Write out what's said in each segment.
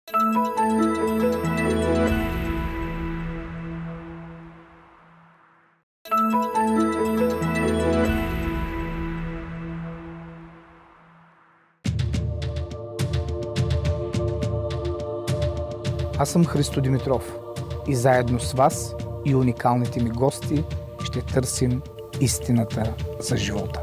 Аз съм Христо Димитров и заедно с вас и уникалните ми гости ще търсим истината за живота.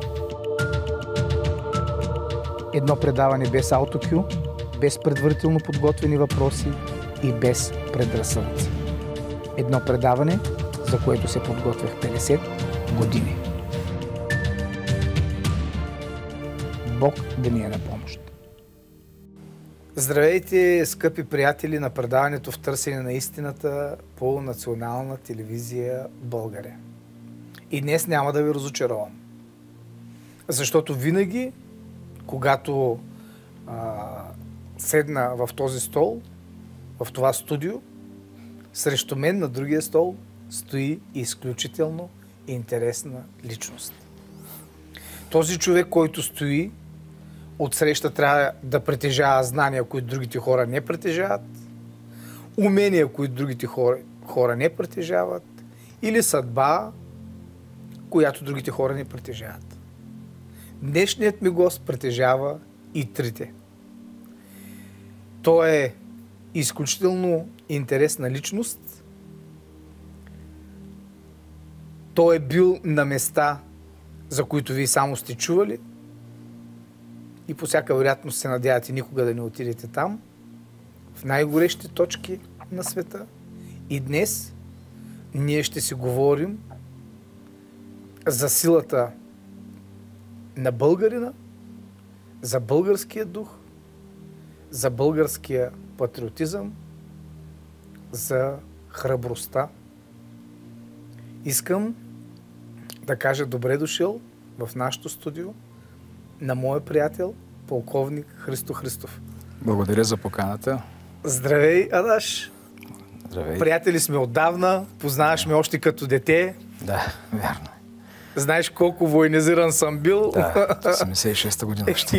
Едно предаване без аутокю, без предварително подготвени въпроси и без предразсъдъци. Едно предаване, за което се подготвях 50 години. Бог да ни е на помощ. Здравейте, скъпи приятели на предаването в търсене на истината по Национална телевизия България. И днес няма да ви разочаровам. Защото винаги, когато седна в този стол, в това студио, срещу мен на другия стол стои изключително интересна личност. Този човек, който стои, отсреща трябва да притежава знания, които другите хора не притежават, умения, които другите хора не притежават, или съдба, която другите хора не притежават. Днешният ми гост притежава и трите. Той е изключително интересна личност. Той е бил на места, за които вие само сте чували, и по всяка вероятност се надявате никога да не отидете там, в най-горещите точки на света. И днес ние ще си говорим за силата на българина, за българския дух, за българския патриотизъм, за храбростта. Искам да кажа добре дошъл в нашото студио на моя приятел, полковник Христо Христов. Благодаря за поканата. Здравей, Адаш! Здравей. Приятели сме отдавна, познаваш ме още като дете. Да, вярно. Знаеш колко военизиран съм бил. Да, 86-та година още.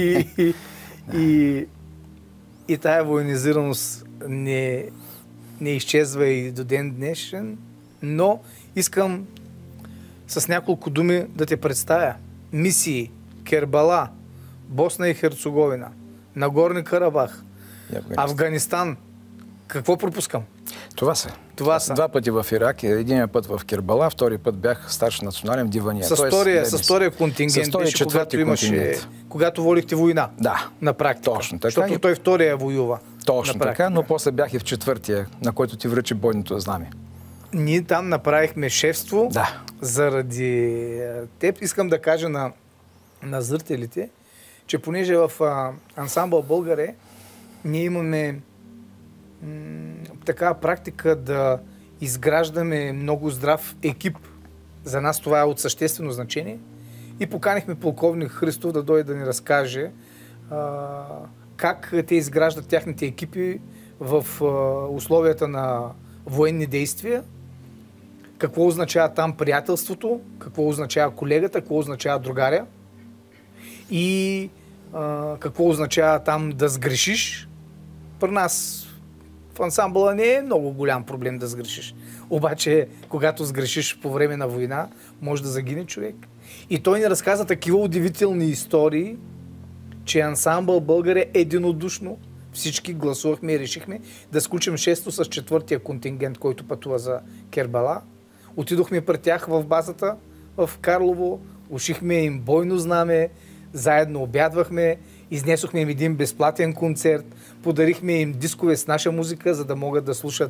И тая военизираност не изчезва и до ден днешен, но искам с няколко думи да те представя. Мисии Кербала, Босна и Херцеговина, Нагорни Карабах, Афганистан. Какво пропускам? Това са. Два пъти в Ирак, един път в Кербала, втори път бях старши национален дивания. С втория контингент беше, когато водихте война. Да. На практика. Точно така. Защото той втория воюва. Точно така, но после бях и в четвъртия, на който ти връчи бойното знаме. Ние там направихме шефство. Да. Заради теб искам да кажа на зрителите, че понеже в ансамбъл Българе ние имаме такава практика да изграждаме много здрав екип. За нас това е от съществено значение. И поканихме полковник Христов да дойде да ни разкаже как те изграждат тяхните екипи в условията на военни действия, какво означава там приятелството, какво означава колегата, какво означава другаря и какво означава там да сгрешиш. При нас в ансамбъла не е много голям проблем да сгрешиш. Обаче, когато сгрешиш по време на война, може да загине човек. И той ни разказа такива удивителни истории, че ансамбъл България единодушно всички гласувахме и решихме да сключим шесто с четвъртия контингент, който пътува за Кербала. Отидохме пред тях в базата в Карлово, ушихме им бойно знаме, заедно обядвахме, изнесохме им един безплатен концерт, подарихме им дискове с наша музика, за да могат да слушат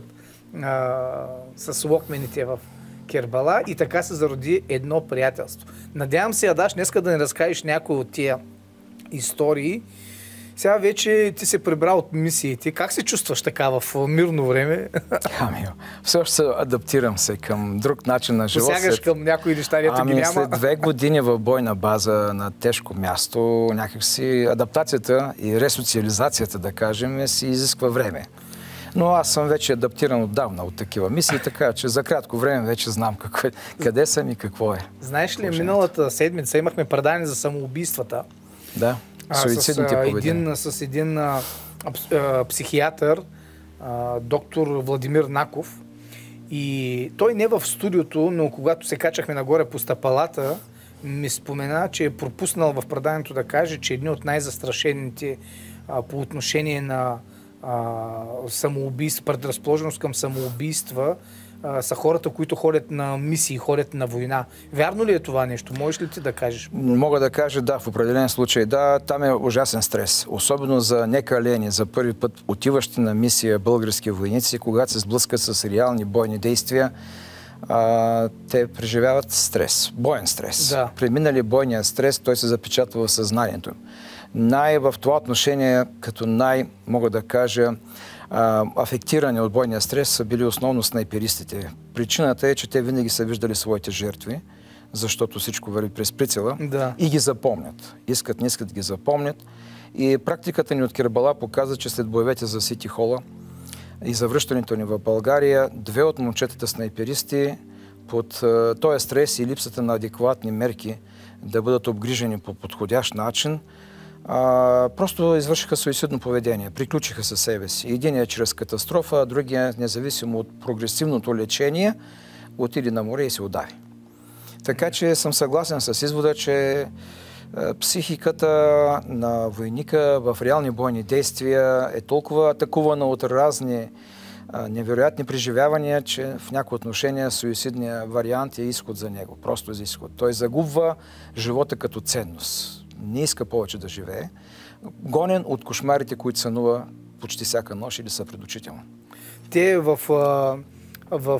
с локмените в Кербала и така се зароди едно приятелство. Надявам се, Адаш, днеска да не разкажеш някои от тия истории. Сега вече ти се прибра от мисиите. Как се чувстваш така в мирно време? Ами, все още се адаптирам се към друг начин на живот. Посягаш към някои неща, дето ги няма. След 2 години в бойна база на тежко място, някакси адаптацията и ресоциализацията, да кажем, си изисква време. Но аз съм вече адаптиран отдавна от такива мисии, така че за кратко време вече знам къде съм и какво е. Знаеш ли, миналата седмица имахме предание за самоубийствата. Да, суицидните поведения. С един психиатър, доктор Владимир Наков. И той не в студиото, но когато се качахме нагоре по стъпалата, ми спомена, че е пропуснал в преданието да каже, че едни от най-застрашените по отношение на самоубийство, предразположеност към самоубийства, са хората, които ходят на мисии, ходят на война. Вярно ли е това нещо? Можеш ли ти да кажеш? Мога да кажа да, в определен случай да. Там е ужасен стрес. Особено за некалени, за първи път отиващи на мисия български войници, когато се сблъскат с реални бойни действия, те преживяват стрес, боен стрес. Да. Преминали бойния стрес, той се запечатва в съзнанието. В това отношение, мога да кажа, афектирани от бойния стрес са били основно снайперистите. Причината е, че те винаги са виждали своите жертви, защото всичко върви през прицела и ги запомнят. Искат, не искат, ги запомнят. И практиката ни от Кербала показва, че след боевете за Сити Хола и за връщането ни в България, 2 от момчетата снайперисти под този стрес и липсата на адекватни мерки да бъдат обгрижени по подходящ начин, просто извършиха суицидно поведение, приключиха със себе си. Единият чрез катастрофа, а другия, независимо от прогресивното лечение, отиде на море и се удави. Така че съм съгласен с извода, че психиката на войника в реални бойни действия е толкова атакувана от разни невероятни преживявания, че в някои отношения суицидният вариант е изход за него. Просто за изход. Той загубва живота като ценност. Не иска повече да живее. Гонен от кошмарите, които сънува почти всяка нощ или са предучително. Те в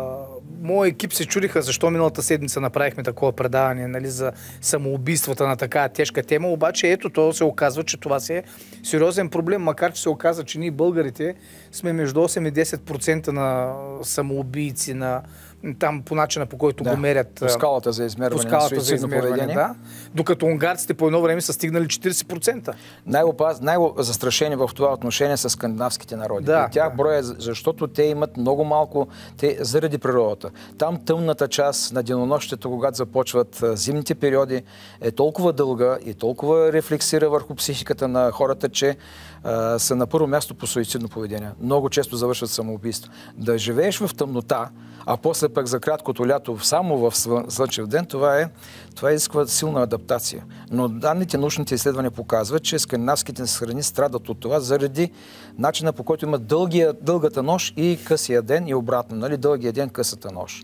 моя екип се чудиха защо миналата седмица направихме такова предаване, нали, за самоубийствата на такава тежка тема, обаче ето то се оказва, че това си е сериозен проблем, макар че се оказва, че ние българите сме между 8 и 10% на самоубийци, там по начина, по който го мерят. По скалата за измерване на суицидно поведение. Да. Докато унгарците по едно време са стигнали 40%. Най-застрашени в това отношение са скандинавските народи. Да, и тях броя, защото те имат много малко, заради природата. Там тъмната част на денонощието, когато започват зимните периоди, е толкова дълга и толкова рефлексира върху психиката на хората, че са на първо място по суицидно поведение. Много често завършват самоубийство. Да живееш в тъмнота, а после пък за краткото лято само в слънчев ден, това изисква силна адаптация. Но данните, научните изследвания показват, че скандинавските страни страдат от това заради начина, по който имат дългата нощ и късия ден и обратно. Нали? Дългия ден, късата нощ.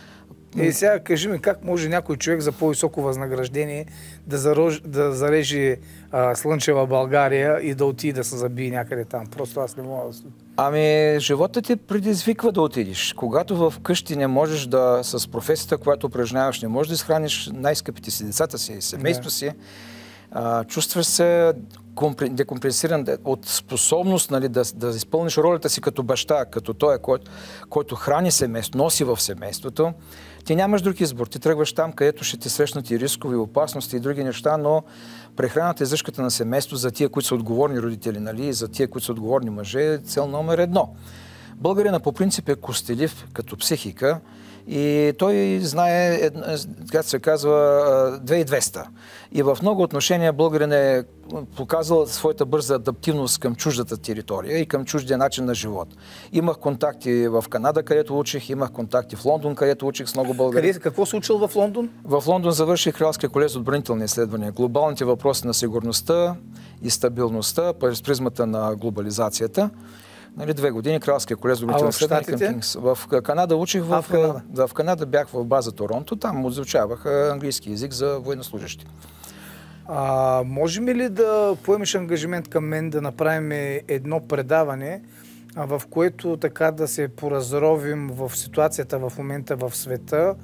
И сега кажи ми, как може някой човек за по-високо възнаграждение да зарежи слънчева България и да отиде да се забие някъде там? Просто аз не мога да... Животът ти предизвиква да отидеш. Когато в къщи не можеш с професията, която упражняваш, не можеш да изхраниш най-скъпите си, децата си, семейството си, чувстваш се декомпенсиран от способност, нали, да изпълниш ролята си като баща, като той, който храни семейството, носи в семейството. Ти нямаш друг избор. Ти тръгваш там, където ще ти срещнат и рискови, опасности и други неща, но прехраната и издръжката на семейство за тия, които са отговорни родители, нали, и за тия, които са отговорни мъже, е цел номер 1. Българина по принцип е костелив като психика и той знае, както се казва, 2200. И в много отношения българин е показал своята бърза адаптивност към чуждата територия и към чуждия начин на живот. Имах контакти в Канада, където учих, имах контакти в Лондон, където учих с много българи. Какво се учил в Лондон? В Лондон завърших Кралския колеж за отбранителни изследвания. Глобалните въпроси на сигурността и стабилността през призмата на глобализацията. 2 години Кралския колеж за отбранителни изследвания. В Канада учих, в Канада бях в база Торонто, там изучавах английски език за военнослужащи. Можем ли да поемеш ангажимент към мен да направим едно предаване, в което така да се поразровим в ситуацията в момента в света,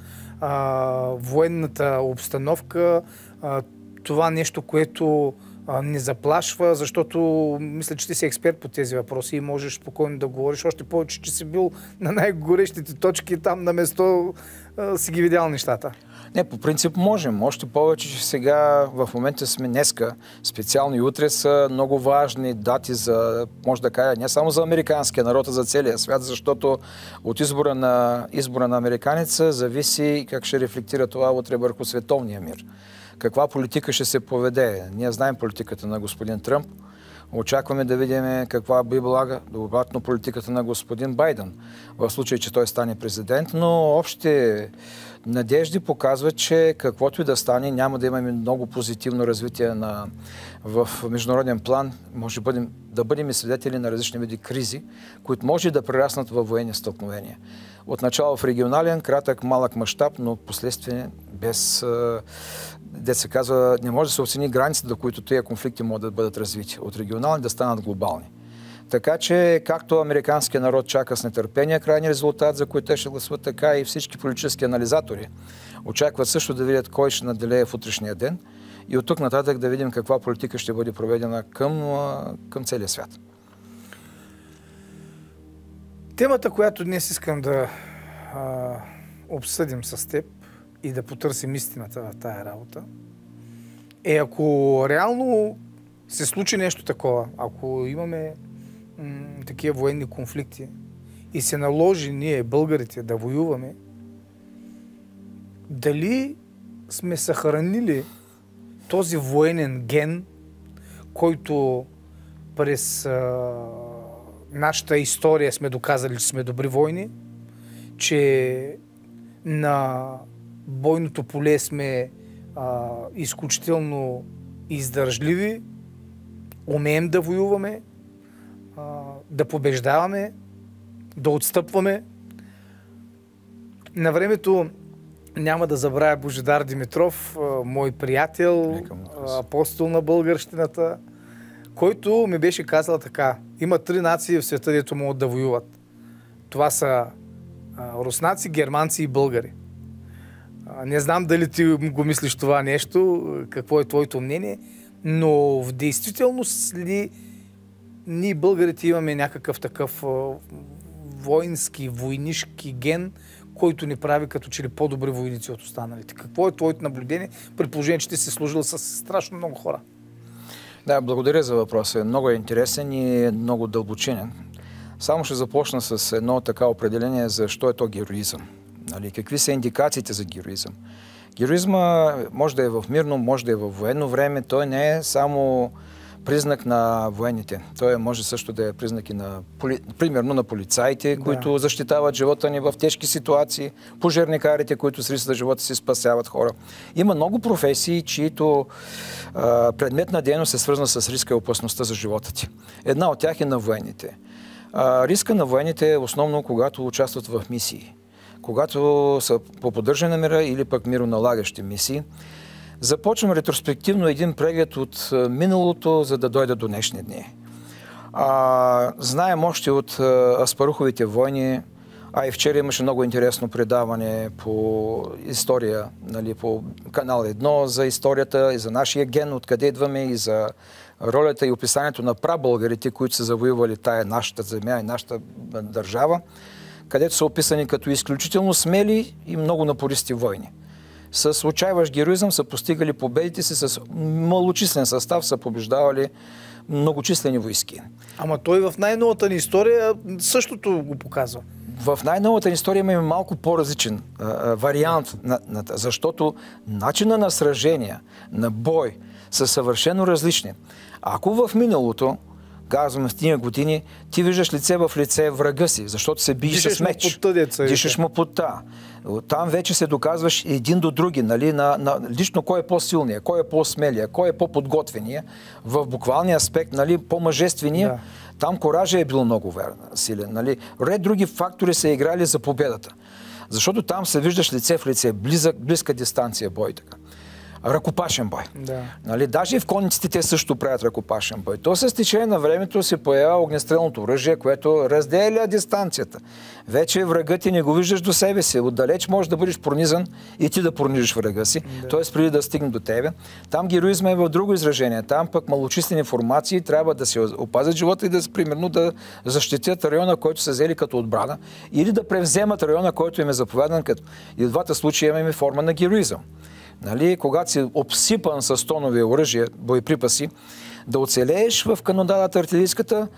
военната обстановка, това нещо, което не заплашва, защото мисля, че ти си експерт по тези въпроси и можеш спокойно да говориш. Още повече, че си бил на най-горещите точки, там на место си ги видял нещата. Не, по принцип можем. Още повече, че сега в момента сме днеска, специално и утре са много важни дати за, може да кажа, не само за американския народ, а за целия свят, защото от избора на американеца зависи как ще рефлектира това утре върху световния мир. Каква политика ще се поведе? Ние знаем политиката на господин Тръмп. Очакваме да видим каква би била обратно политиката на господин Байден, в случай, че той стане президент, но общите надежди показват, че каквото и да стане, няма да имаме много позитивно развитие в международен план. Може да бъдем и свидетели на различни види кризи, които може да прераснат във военни стълкновения. Отначало в регионален, кратък, малък мащаб, но последствие без, се казва, не може да се оцени границите, до които тези конфликти могат да бъдат развити. От регионални да станат глобални. Така че, както американският народ чака с нетърпение крайния резултат, за който те ще гласуват, така и всички политически анализатори очакват също да видят кой ще наделее в утрешния ден и от тук нататък да видим каква политика ще бъде проведена към целия свят. Темата, която днес искам да обсъдим с теб и да потърсим истината в тая работа, е ако реално се случи нещо такова, ако имаме такива военни конфликти и се наложи ние, българите, да воюваме, дали сме съхранили този военен ген, който през нашата история сме доказали, че сме добри войни, че на бойното поле сме изключително издържливи, умеем да воюваме, да побеждаваме, да отстъпваме. На времето няма да забравя Божидар Димитров, мой приятел, апостол на българщината, който ми беше казал така: има 3 нации в света, дето могат да воюват. Това са руснаци, германци и българи. Не знам дали ти го мислиш това нещо, какво е твоето мнение, но в действителност ли ние българите имаме някакъв такъв воински, войнишки ген, който ни прави като че ли по-добри войници от останалите? Какво е твоето наблюдение, при положение, че ти си служил с страшно много хора? Да, благодаря за въпроса. Много е интересен и много дълбочинен. Само ще започна с едно така определение за що е то героизъм. Какви са индикациите за героизъм? Героизма може да е в мирно, може да е в военно време. Той не е само признак на военните. Той може също да е признак и примерно на полицаите, които защитават живота ни в тежки ситуации, пожарникарите, които с риск за живота си спасяват хора. Има много професии, чието предмет на дейност е свързана с риска и опасността за живота ти. Една от тях е на военните. Риска на военните е основно когато участват в мисии. Когато са по поддържане на мира или пък мироналагащи мисии. Започвам ретроспективно един преглед от миналото, за да дойда до днешни дни. Знаем още от Аспаруховите войни, а и вчера имаше много интересно предаване по история, по канал 1 за историята и за нашия ген, откъде идваме и за ролята и описанието на прабългарите, които са завоювали тая нашата земя и нашата държава, където са описани като изключително смели и много напористи войни. С отчаиващ героизъм са постигали победите си, с малочислен състав са побеждавали многочислени войски. Ама той в най-новата ни история същото го показва. В най-новата ни история имаме малко по-различен вариант, защото начина на сражение, на бой са съвършено различни. Ако в миналото, казваме в тия години, ти виждаш лице в лице врага си, защото се биеш с меч. Дишаш му потта. Там вече се доказваш един до други, лично кой е по-силния, кой е по-смелия, кой е по-подготвения, в буквалния аспект, по-мъжествения. Да. Там коража е бил много силен. Ред други фактори са играли за победата. Защото там се виждаш лице в лице, близка дистанция бой така. Ръкопашен бой. Да. Даже и в конниците те също правят ръкопашен бой. То с течение на времето се появява огнестрелното оръжие, което разделя дистанцията. Вече врагът ти не го виждаш до себе си. Отдалеч можеш да бъдеш пронизан и ти да пронижиш врага си. Да. Т.е. преди да стигне до тебе. Там героизма е в друго изражение. Там пък малочислени формации трябва да се опазят живота и примерно да защитят района, който са взели като отбрана, или да превземат района, който им е заповядан като. И в двата случая имаме форма на героизъм. Когато си обсипан с тонови оръжия, боеприпаси, да оцелееш в канонадата артилерийската,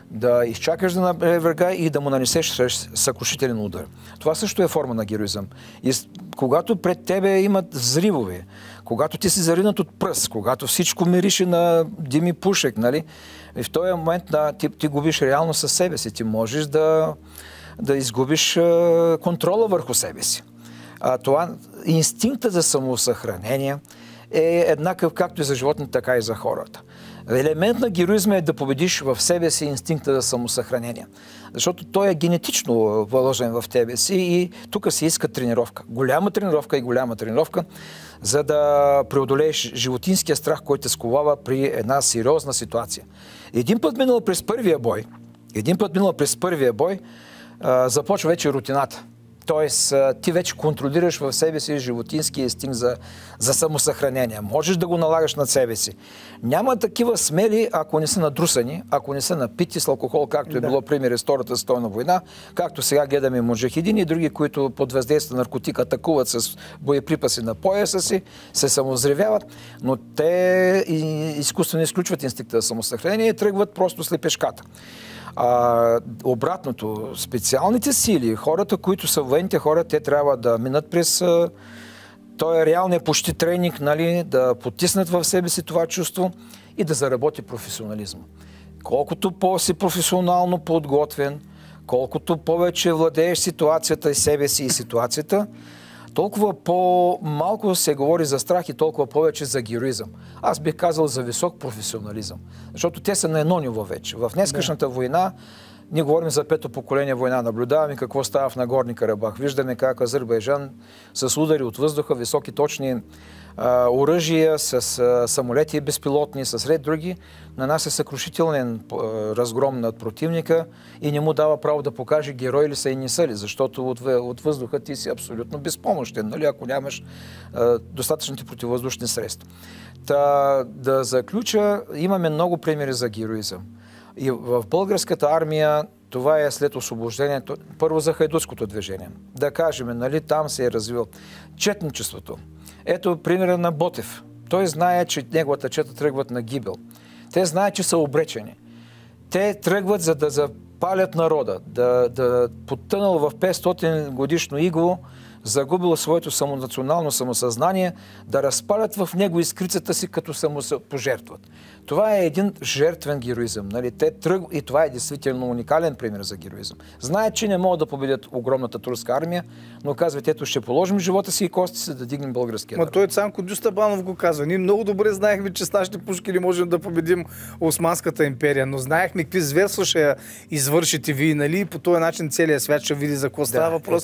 да изчакаш да набере врага и да му нанесеш съкрушителен удар. Това също е форма на героизъм. И когато пред тебе имат взривове, когато ти си заринат от пръст, когато всичко мирише на дими пушек, нали? И в този момент ти губиш реално със себе си. Ти можеш да изгубиш контрола върху себе си. Това инстинкта за самосъхранение е еднакъв както и за животните, така и за хората. Елемент на героизма е да победиш в себе си инстинкта за самосъхранение. Защото той е генетично вложен в тебе си и тук се иска тренировка. Голяма тренировка, за да преодолееш животинския страх, който те сковава при една сериозна ситуация. Един път минал през първия бой, започва вече рутината. Тоест, ти вече контролираш в себе си животинския инстинкт за самосъхранение. Можеш да го налагаш над себе си. Няма такива смели, ако не са надрусани, ако не са напити с алкохол, както е било пример с Втората световна война, както сега гледаме муджахидини и други, които под въздействие на наркотик атакуват с боеприпаси на пояса си, се самозревяват, но те изкуствено изключват инстинкта за самосъхранение и тръгват просто слепешката. Обратното, специалните сили, хората, които са военните хора, те трябва да минат през този реалния почти тренинг, нали, да потиснат в себе си това чувство и да заработи професионализма. Колкото по-си професионално подготвен, колкото повече владееш ситуацията и себе си и ситуацията, толкова по-малко се говори за страх и толкова повече за героизъм. Аз бих казал за висок професионализъм. Защото те са на едно ниво вече. В днескашната война, ние говорим за пето поколение война, наблюдаваме какво става в Нагорни Карабах. Виждаме как Азербайджан с удари от въздуха, високи точни оръжия, с самолети безпилотни, с ред други, нанася съкрушителен разгром над противника и не му дава право да покаже герой ли са и не са ли, защото от въздуха ти си абсолютно безпомощен, нали, ако нямаш достатъчните противовъздушни средства. Да заключа, имаме много примери за героизъм. И в българската армия това е след освобождението, първо за хайдутското движение. Да кажем, нали, там се е развил четничеството. Ето примера на Ботев. Той знае, че неговата чета тръгват на гибел. Те знаят, че са обречени. Те тръгват, за да запалят народа, да потънал в 500 годишно иго, загубил своето национално самосъзнание, да разпалят в него искрицата си, като самопожертват. Това е един жертвен героизъм. Нали? И това е действително уникален пример за героизъм. Знаят, че не могат да победят огромната турска армия, но казват, ето ще положим живота си и кости си да дигнем българския народ. Той Цанко Дюстабанов го казва. Ние много добре знаехме, че с нашите пушки не можем да победим Османската империя, но знаехме какви зверства ще извършите вие, нали? По този начин целият свят ще види за какво става въпрос.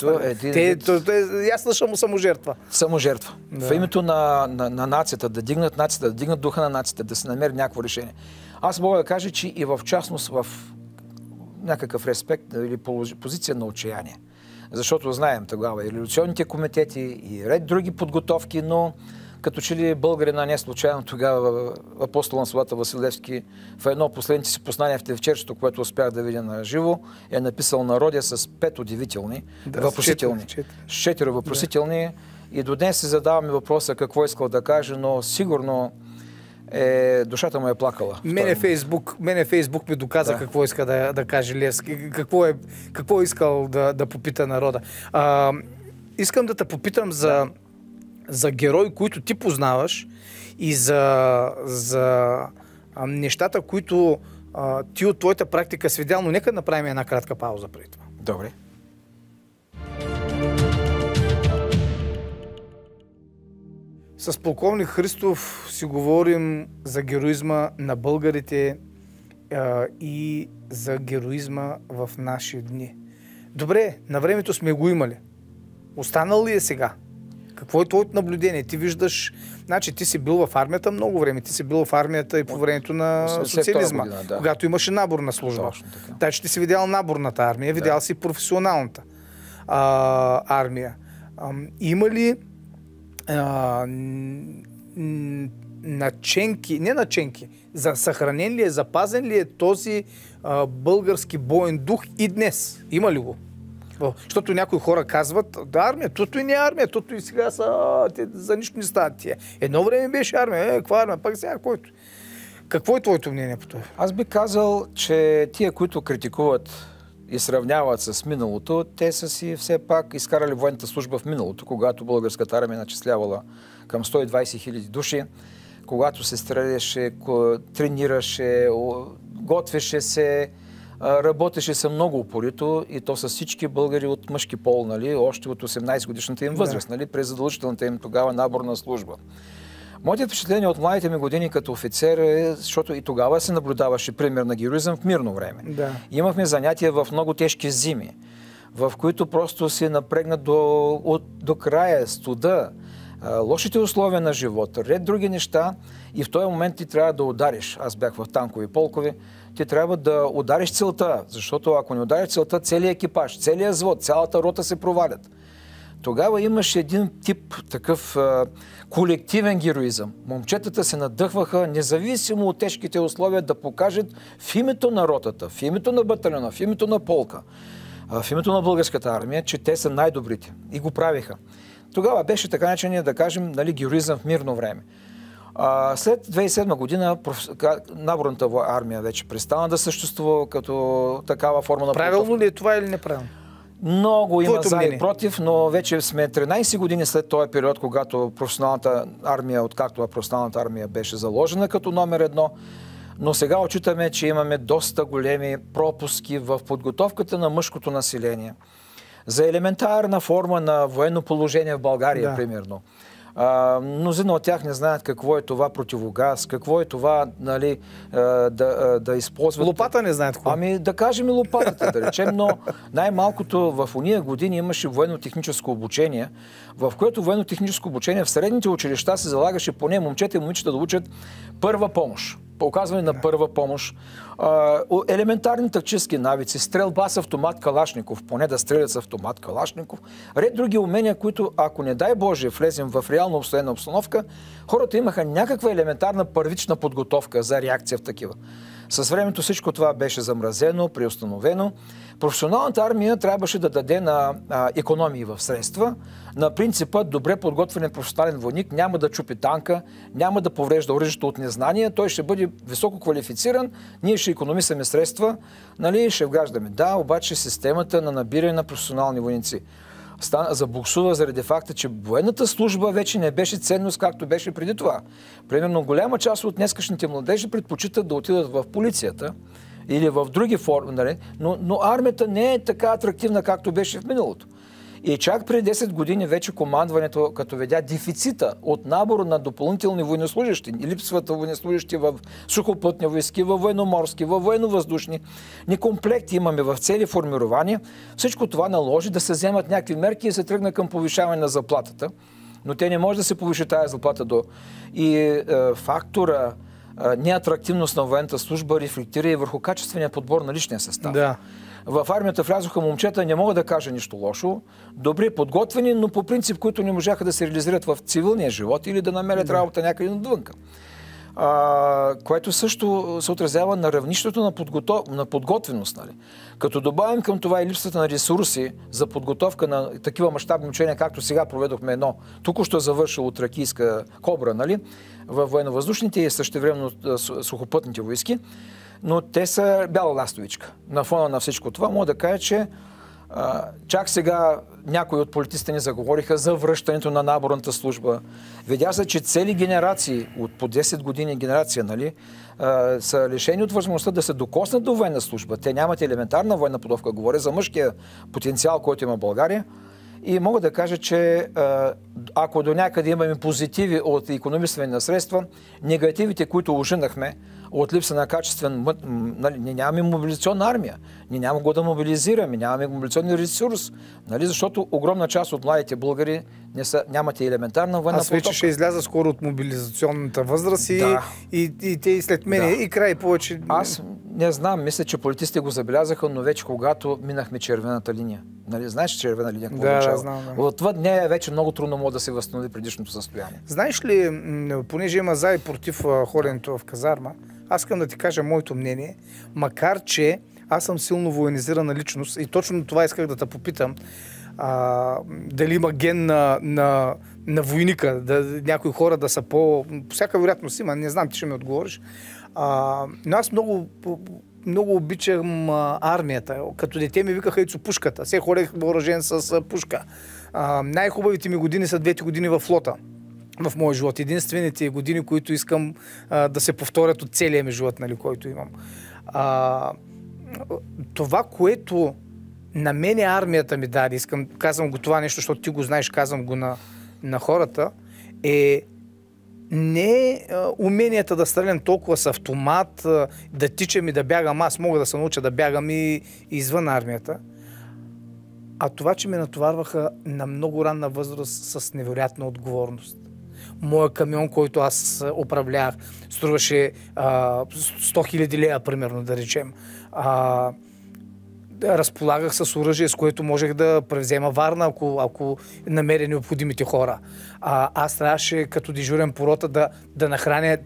Ясна саможертва. Саможертва. В името на нацията, да дигнат нацията, да дигнат духа на нацията, да се намери някакво решение. Аз мога да кажа, че и в частност в някакъв респект или позиция на отчаяние. Защото знаем тогава и революционните комитети, и ред други подготовки, но като че ли българина не случайно тогава апостол на свободата Васил Левски в едно последните си послания в Тевчерчето, което успях да видя на живо, е написал народя с 5 удивителни, въпросителни. С 4 въпросителни. И до днес си задаваме въпроса какво искал да каже, но сигурно душата му е плакала. Мене Фейсбук ми доказа какво иска да каже Левски, какво е искал да попита народа. Искам да те попитам за герои, които ти познаваш и за нещата, които ти от твоята практика си видял, но нека направим една кратка пауза преди това. Добре. С полковник Христов си говорим за героизма на българите и за героизма в наши дни. Добре, на времето сме го имали. Останал ли е сега? Какво е твоето наблюдение? Ти виждаш, значи ти си бил в армията много време. Ти си бил в армията и по времето на социализма, когато имаше наборна служба. Така че ти си видял наборната армия, видял си професионалната армия. Има ли наченки, съхранен ли е, запазен ли е този български боен дух и днес? Има ли го? Защото някои хора казват, да, армия, тото и не е армия, тото и сега са, за нищо не стават тия. Едно време беше армия, каква армия, пак сега който. Какво е твоето мнение по това? Аз би казал, че тия, които критикуват и сравняват с миналото, те са си все пак изкарали военната служба в миналото, когато българската армия начислявала към 120 хиляди души, когато се стреляше, тренираше, готвеше се, работеше се много упорито и то с всички българи от мъжки пол, нали, още от 18 годишната им възраст, нали, през задължителната им тогава наборна служба. Моите впечатления от младите ми години като офицер е, защото и тогава се наблюдаваше пример на героизъм в мирно време. Да. Имахме занятия в много тежки зими, в които просто се напрегнат до края, студа, лошите условия на живота, ред други неща и в този момент ти трябва да удариш. Аз бях в танкови полкове. Ти трябва да удариш целта, защото ако не удариш целта, целият екипаж, целият взвод, цялата рота се провалят. Тогава имаше един тип такъв колективен героизъм. Момчетата се надъхваха, независимо от тежките условия, да покажат в името на ротата, в името на батальона, в името на полка, в името на българската армия, че те са най-добрите. И го правиха. Тогава беше така начинение да кажем, нали, героизъм в мирно време. След 2007 година наборната армия вече престана да съществува като такава форма на подготовка. Правилно ли е това или неправилно? Много има за и против, но вече сме 13 години след този период, когато професионалната армия, откакто професионалната армия беше заложена като номер едно, но сега отчитаме, че имаме доста големи пропуски в подготовката на мъжкото население. За елементарна форма на военно положение в България, примерно. Мнозина от тях не знаят какво е това противогаз, какво е това, нали, да използват... Лопата не знаят какво. Ами да кажем и лопатата, да речем, но най-малкото в уния години имаше военно-техническо обучение, в което военно-техническо обучение в средните училища се залагаше поне момчета и момичета да учат първа помощ. Оказване на първа помощ, елементарни тактически навици, стрелба с автомат Калашников, поне да стрелят с автомат Калашников, ред други умения, които, ако не дай Боже влезем в реално обстоена обстановка, хората имаха някаква елементарна първична подготовка за реакция в такива. С времето всичко това беше замразено, преустановено. Професионалната армия трябваше да даде на икономии в средства, на принципа добре подготвен професионален войник няма да чупи танка, няма да поврежда оръжието от незнание, той ще бъде високо квалифициран, ние ще икономисаме средства, нали, ще вгаждаме. Да, обаче системата на набиране на професионални войници забуксува заради факта, че военната служба вече не беше ценност, както беше преди това. Примерно голяма част от днескашните младежи предпочитат да отидат в полицията или в други форми, нали? Но армията не е така атрактивна, както беше в миналото. И чак преди 10 години вече командването, като видя дефицита от набора на допълнителни военнослужащи, липсват военнослужащи в сухопътни войски, във военноморски, във военновъздушни, некомплекти имаме в цели формирования, всичко това наложи да се вземат някакви мерки и се тръгна към повишаване на заплатата. Но те не може да се повиши тази заплата до... И фактора неатрактивност на военната служба рефлектира и върху качествения подбор на личния състав. Да. В армията влязоха момчета, не мога да кажа нищо лошо, добре подготвени, но по принцип, които не можаха да се реализират в цивилния живот или да намерят работа някъде надвънка. Което също се отразява на равнището на подготвеност. Нали? Като добавим към това и липсата на ресурси за подготовка на такива мащабни учения, както сега проведохме едно, току-що завършило от Тракийска Кобра, нали? Във военновъздушните и същевременно сухопътните войски, но те са бяла ластовичка. На фона на всичко това мога да кажа, че чак сега някои от политиците ни заговориха за връщането на наборната служба. Видя се, че цели генерации, от по 10 години генерация, нали, са лишени от възможността да се докоснат до военна служба. Те нямат елементарна военна подготовка. Говоря за мъжкия потенциал, който има България. И мога да кажа, че ако до някъде имаме позитиви от икономисване на средства, негативите, които ожинахме от липса на качествен... Нали, ние нямаме мобилизационна армия, ние няма го да мобилизираме, нямаме мобилизационен ресурс, нали, защото огромна част от младите българи нямат и елементарна военна подготовка. Аз вече ще изляза скоро от мобилизационната възраст и те и след мене и край повече... Аз не знам, мисля, че политиците го забелязаха, но вече когато минахме червената линия. Нали, знаеш червена линия? Да, знам. Да. Отвъд нея вече много трудно може да се възстанови предишното състояние. Знаеш ли, понеже има за и против ходенето в казарма, аз искам да ти кажа моето мнение, макар че аз съм силно военизирана личност и точно това исках да те попитам, дали има ген на войника, някои хора да са по всяка вероятност има, не знам, ти ще ми отговориш. Но аз много обичам армията. Като дете ми викаха Ицо пушката. Все ходех въоръжен с пушка. Най-хубавите ми години са 2 години в флота. В моя живот. Единствените години, които искам да се повторят от целия ми живот, нали, който имам. Това, което на мене армията ми даде, казвам го това нещо, защото ти го знаеш, казвам го на хората, е не уменията да стрелям толкова с автомат, да тичам и да бягам. Аз мога да се науча да бягам и извън армията. А това, че ме натоварваха на много ранна възраст с невероятна отговорност. Моя камион, който аз управлявах, струваше 100 000 лева, примерно, да речем. Разполагах с оръжие, с което можех да превзема Варна, ако намеря необходимите хора. Аз трябваше като дежурен по рота да нахраня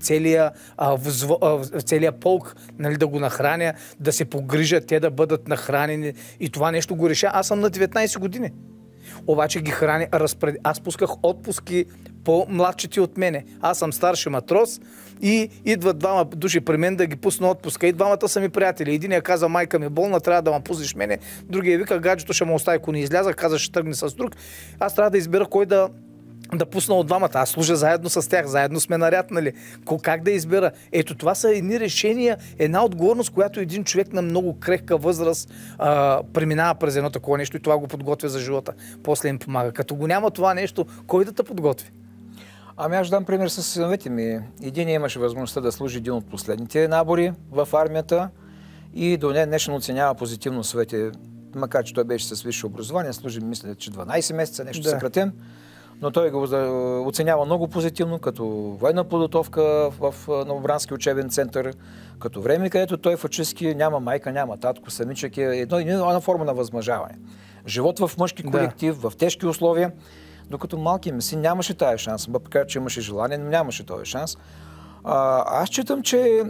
целия полк, нали, да го нахраня, да се погрижат те да бъдат нахранени. И това нещо го реша. Аз съм на 19 години. Обаче ги храня, аз пусках отпуски по-младшите от мене. Аз съм старши матрос и идват 2 души при мен да ги пусна отпуска. И 2 са ми приятели. Единият каза, майка ми е болна, трябва да ме пуснеш мене. Другия вика, гаджето ще ме остави, ако не изляза, каза, ще тръгне с друг. Аз трябва да избера кой да пусна от 2. Аз служа заедно с тях, заедно сме наряд, нали? Как да избера? Ето това са едни решения, една отговорност, която един човек на много крехка възраст преминава през едно такова нещо и това го подготвя за живота. После им помага. Като го няма това нещо, кой да те подготви? Аз ще дам пример с синовете ми. Един имаше възможността да служи един от последните набори в армията и до днешно оценява позитивно своите, макар че той беше с висше образование, служи, мисля, че 12 месеца, нещо съкратен. Но той го оценява много позитивно, като военна подготовка в Новобрански учебен център, като време, където той фактически няма майка, няма татко, самичък е една форма на възмъжаване. Живот в мъжки колектив, в тежки условия, докато малкият ми син нямаше тая шанс. Макар че имаше желание, но нямаше този шанс. Аз считам, че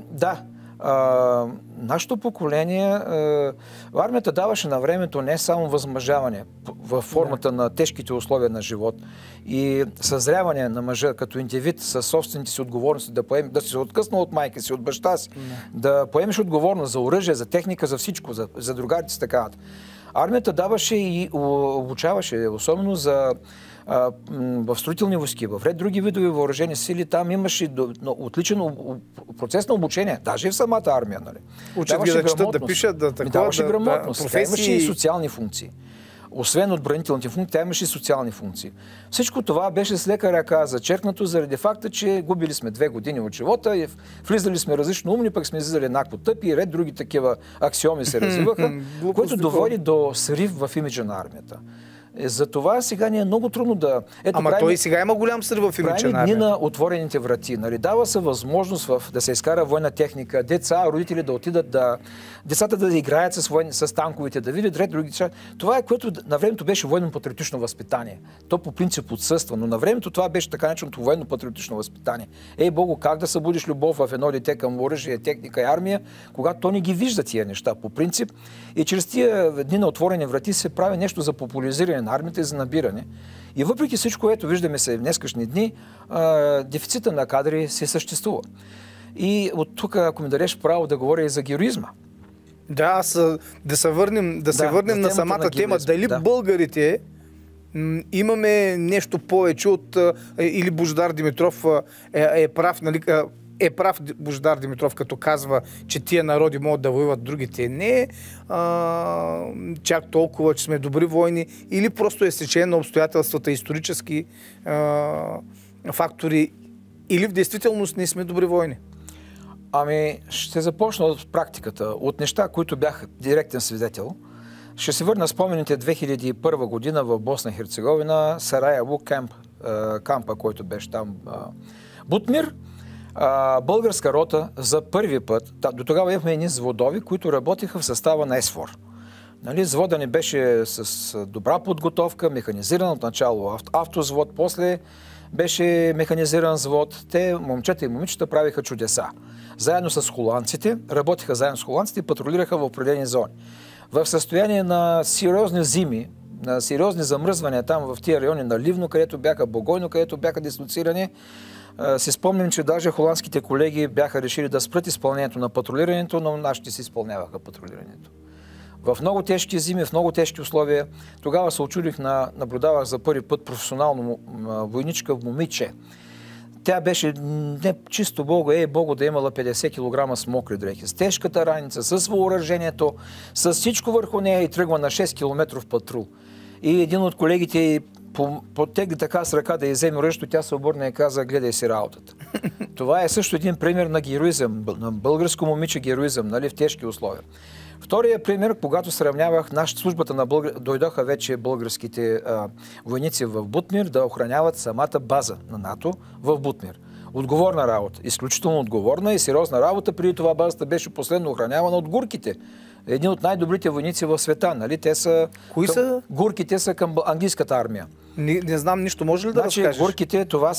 нашето поколение, армията даваше на времето не само възмъжаване във формата на тежките условия на живот и съзряване на мъжа като индивид със собствените си отговорности, да се откъсна от майка си, от баща си, да поемеш отговорност за оръжие, за техника, за всичко, за другарите си, така. Армията даваше и обучаваше, особено в строителни войски, в ред други видове въоръжени сили, там имаше отличен процес на обучение, даже и в самата армия. Нали? Учат ги да четат, да пишат, даваше грамотност. Тя имаше и социални функции. Освен отбранителните функции, тя имаше и социални функции. Всичко това беше с лека ръка зачеркнато заради факта, че губили сме 2 години от живота и влизали сме различно умни, пък сме излизали еднакво тъпи и ред други такива аксиоми се развиваха, което доводи до срив в имиджа на армията. За това сега ни е много трудно да... той и сега има голям срив в имиджа на армията. Дни на отворените врати. Нали? Дава се възможност да се изкара военна техника, деца, родители да отидат децата да играят с танковите, да видят ред други неща. Това е, което на времето беше военно-патриотично възпитание. То по принцип отсъства, но на времето това беше така нареченото военно-патриотично възпитание. Ей, Богу, как да събудиш любов в едно дете към оръжие, техника и армия, когато то не ги вижда тия неща по принцип. И чрез тия дни на отворени врати се прави нещо за популяризиране на армията и за набиране. И въпреки всичко, което виждаме се в днескашни дни, дефицита на кадри се съществува. И от тук, ако ми дадеш право да говоря и за героизма. Да, да се върнем на самата тема. Дали българите имаме нещо повече от... Или Божидар Димитров е прав, нали... Е прав Божидар Димитров, като казва, че тия народи могат да воюват, другите не. Чак толкова, че сме добри войни. Или просто е стечение на обстоятелствата, исторически фактори. Или в действителност не сме добри войни. Ще започна от практиката. От неща, които бях директен свидетел. Ще се върна спомените 2001 година в Босна и Херцеговина, Сараево, кампа, който беше там. Бутмир. Българска рота за първи път, до тогава имахме едни зводови, които работеха в състава на ЕСФОР. Нали, звода ни беше с добра подготовка, механизиран от начало автозвод, после беше механизиран звод. Те, момчета и момичета, правиха чудеса. Заедно с холандците, работиха заедно с холандците и патрулираха в определени зони. В състояние на сериозни зими, на сериозни замръзвания там в тия райони на Ливно, където бяха Богойно, където бяха дислоцирани, Си спомням, че даже холандските колеги бяха решили да спрат изпълнението на патрулирането, но нашите си изпълняваха патрулирането. В много тежки зими, в много тежки условия, тогава се очудих, наблюдавах за първи път професионално войничка момиче. Тя беше не чисто Богу да имала 50 кг с мокри дрехи, с тежката раница, с въоръжението, с всичко върху нея и тръгва на 6 км патрул. И един от колегите потегли така с ръка да я вземе оръжието, тя се обърна и каза: гледай си работата. Това е също един пример на героизъм, на българско момиче героизъм, нали, в тежки условия. Втория пример, когато сравнявах нашата службата на дойдоха вече българските войници в Бутмир да охраняват самата база на НАТО в Бутмир. Отговорна работа, изключително отговорна и сериозна работа. Преди това базата беше последно охранявана от гурките. Едни от най-добрите войници в света, нали? Те са... Кои са? Гурките са към английската армия. Не знам нищо, може ли да разкажеш? Гурките, това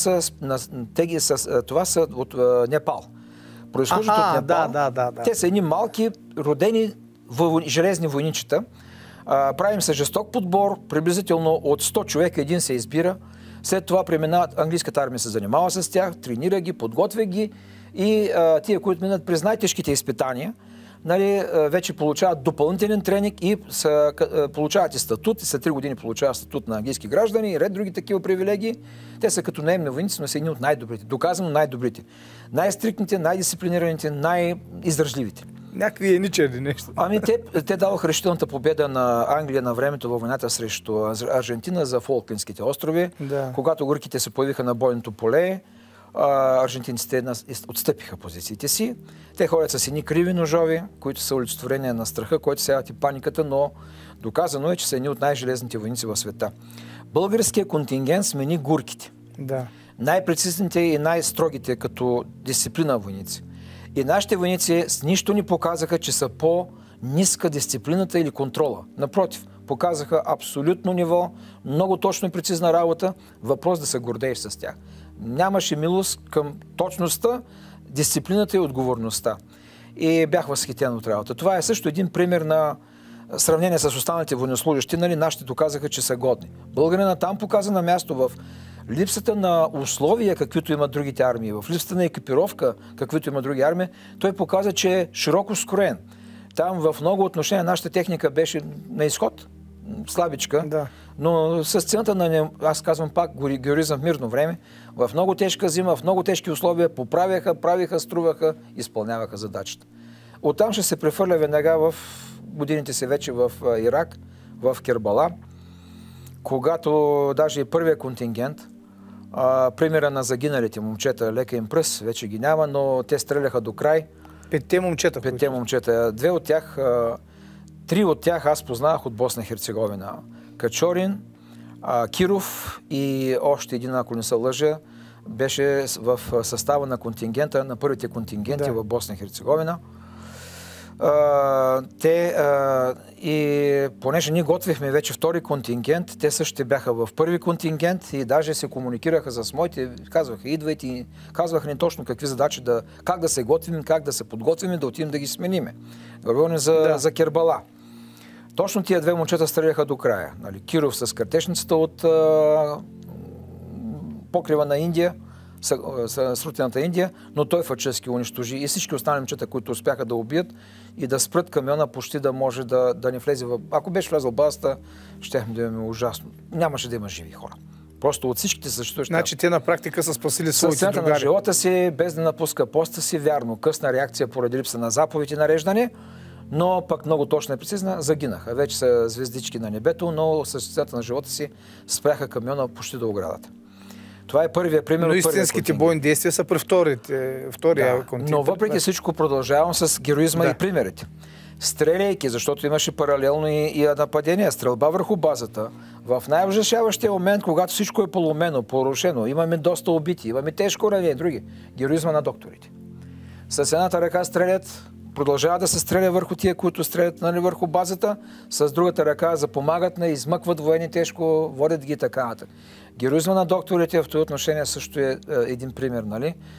са от Непал. Произхождат от Непал. Да. Те са едни малки, родени железни войничета. Правим се жесток подбор, приблизително от 100 човека един се избира. След това преминават, английската армия се занимава с тях, тренира ги, подготвя ги и тия, които минат през най-тежките изпитания, нали, вече получават допълнителен тренинг и получават и статут. И след 3 години получават статут на английски граждани и ред други такива привилегии. Те са като наемни войници, но са едни от най-добрите. Доказано най-добрите. Най-стриктните, най-дисциплинираните, най-издържливите. Някакви еничери нещо. Те даваха решителната победа на Англия на времето във войната срещу Аржентина за Фолклендските острови. Да. Когато гърките се появиха на бойното поле, аржентинците отстъпиха позициите си. Те ходят с едни криви ножови, които са олицетворение на страха, който сеят и паниката, но доказано е, че са едни от най-железните войници в света. Българският контингент смени гурките. Да. Най-прецизните и най-строгите като дисциплина войници. И нашите войници с нищо ни показаха, че са по-ниска дисциплината или контрола. Напротив, показаха абсолютно ниво, много точно и прецизна работа, въпрос да се гордееш с тях. Нямаше милост към точността, дисциплината и отговорността. И бях възхитен от работа. Това е също един пример на сравнение с останалите военнослужащи. Нали, нашите доказаха, че са годни. Българина там показа на място в липсата на условия, каквито имат другите армии, в липсата на екипировка, каквито имат други армии, той показа, че е широко скроен. Там в много отношения нашата техника беше на изход, слабичка, да. Но с цената на, аз казвам пак, героизъм в мирно време, в много тежка зима, в много тежки условия поправяха, правиха, струваха, изпълняваха задачата. Оттам ще се прехвърля веднага в годините си вече в Ирак, в Кербала, когато даже и първия контингент, примера на загиналите момчета, лека им пръст, вече ги няма, но те стреляха до край. 5 момчета. 5 момчета. 2 от тях, 3 от тях аз познавах от Босна и Херцеговина. Качорин, Киров и още един, ако не се лъжа, беше в състава на контингента, на първите контингенти в Босна и Херцеговина. И понеже ние готвихме вече втори контингент, те също бяха в първи контингент и даже се комуникираха с моите, казваха: идвайте, и казваха ни точно какви задачи, как да се готвим, как да се подготвим, да отидем да ги смениме. Говорим за Кербала. Точно тия 2 момчета стреляха до края. Нали, Киров с картечницата от покрива на Индия, с рутината Индия, но той фактически унищожи и всички останали момчета, които успяха да убият и да спрат камиона, почти да може да не влезе в... Ако беше влязъл в базата, щяхме да имаме ужасно. Нямаше да има живи хора. Просто от всичките съществуващи... Значи те на практика са спасили своите другари. С цената на живота си, без да напуска поста си, вярно, късна реакция поради липса на заповеди и нареждане, но пък много точна и прецизна, загинаха. Вече са звездички на небето, но с цената на живота си спряха камиона почти до оградата. Това е първия пример. Но истинските бойни действия са при втория контингент. Но въпреки всичко продължавам с героизма и примерите. Стреляйки, защото имаше паралелно и нападения, стрелба върху базата, в най-ужасяващия момент, когато всичко е поломено, порушено, имаме доста убити, имаме тежко ранение, други. Героизма на докторите. С едната ръка стрелят, продължава да се стреля върху тия, които стрелят, нали, върху базата, с другата ръка запомагат, измъкват военни тежко, водят ги така нататък. Героизма на докторите в това отношение също е един пример, нали?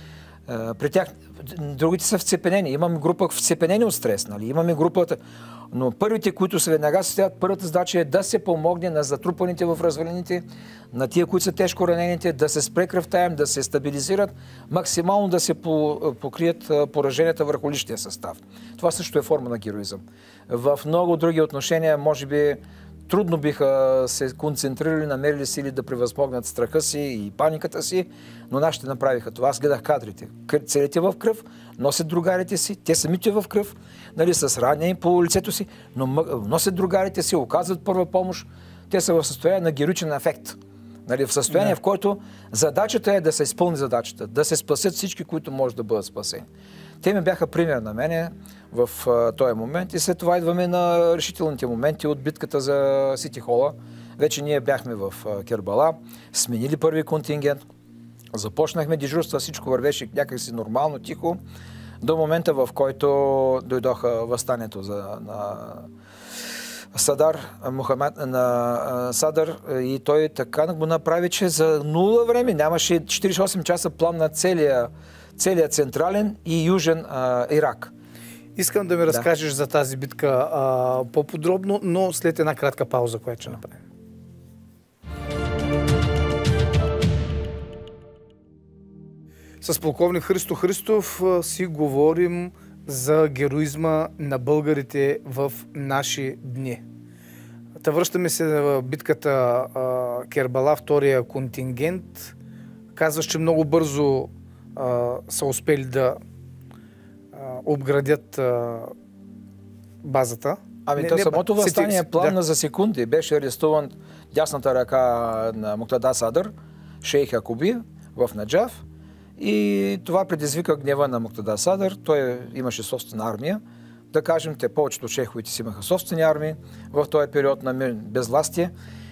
При тях другите са вцепенени. Имаме група вцепенени от стрес. Нали? Имаме групата. Но първите, които се веднага стоят, първата задача е да се помогне на затрупаните в развалините, на тия, които са тежко ранените, да се спре кръвта им, да се стабилизират, максимално да се покрият пораженията върху личния състав. Това също е форма на героизъм. В много други отношения, може би, трудно биха се концентрирали, намерили сили да превъзмогнат страха си и паниката си, но нашите направиха това. Аз гледах кадрите. Целите в кръв, носят другарите си, те самите в кръв, нали, с ранени по лицето си, но носят другарите си, оказват първа помощ. Те са в състояние на героичен афект. Нали, в състояние, в който задачата е да се изпълни задачата, да се спасят всички, които може да бъдат спасени. Те ми бяха пример на мене в този момент и след това идваме на решителните моменти от битката за Сити Хола. Вече ние бяхме в Кербала, сменили първи контингент, започнахме дежурства, всичко вървеше някакси нормално, тихо, до момента, в който дойдоха въстанието на Садар, на Садар, и той така го направи, че за нула време нямаше 48 часа план на целия централен и южен Ирак. Искам да ми разкажеш за тази битка по-подробно, но след една кратка пауза, която ще направим. С полковник Христо Христов си говорим за героизма на българите в наши дни. Та връщаме се в битката Кербала, втория контингент. Казваш, че много бързо са успели да обградят базата. Ами то самото въстание плавна за секунди. Беше арестуван дясната ръка на Муктада Садър, шейх Якуби в Наджаф. И това предизвика гнева на Муктада Садър. Той имаше собствена армия. Да кажем, повечето шейховите си имаха собствени армии в този период на безвластие.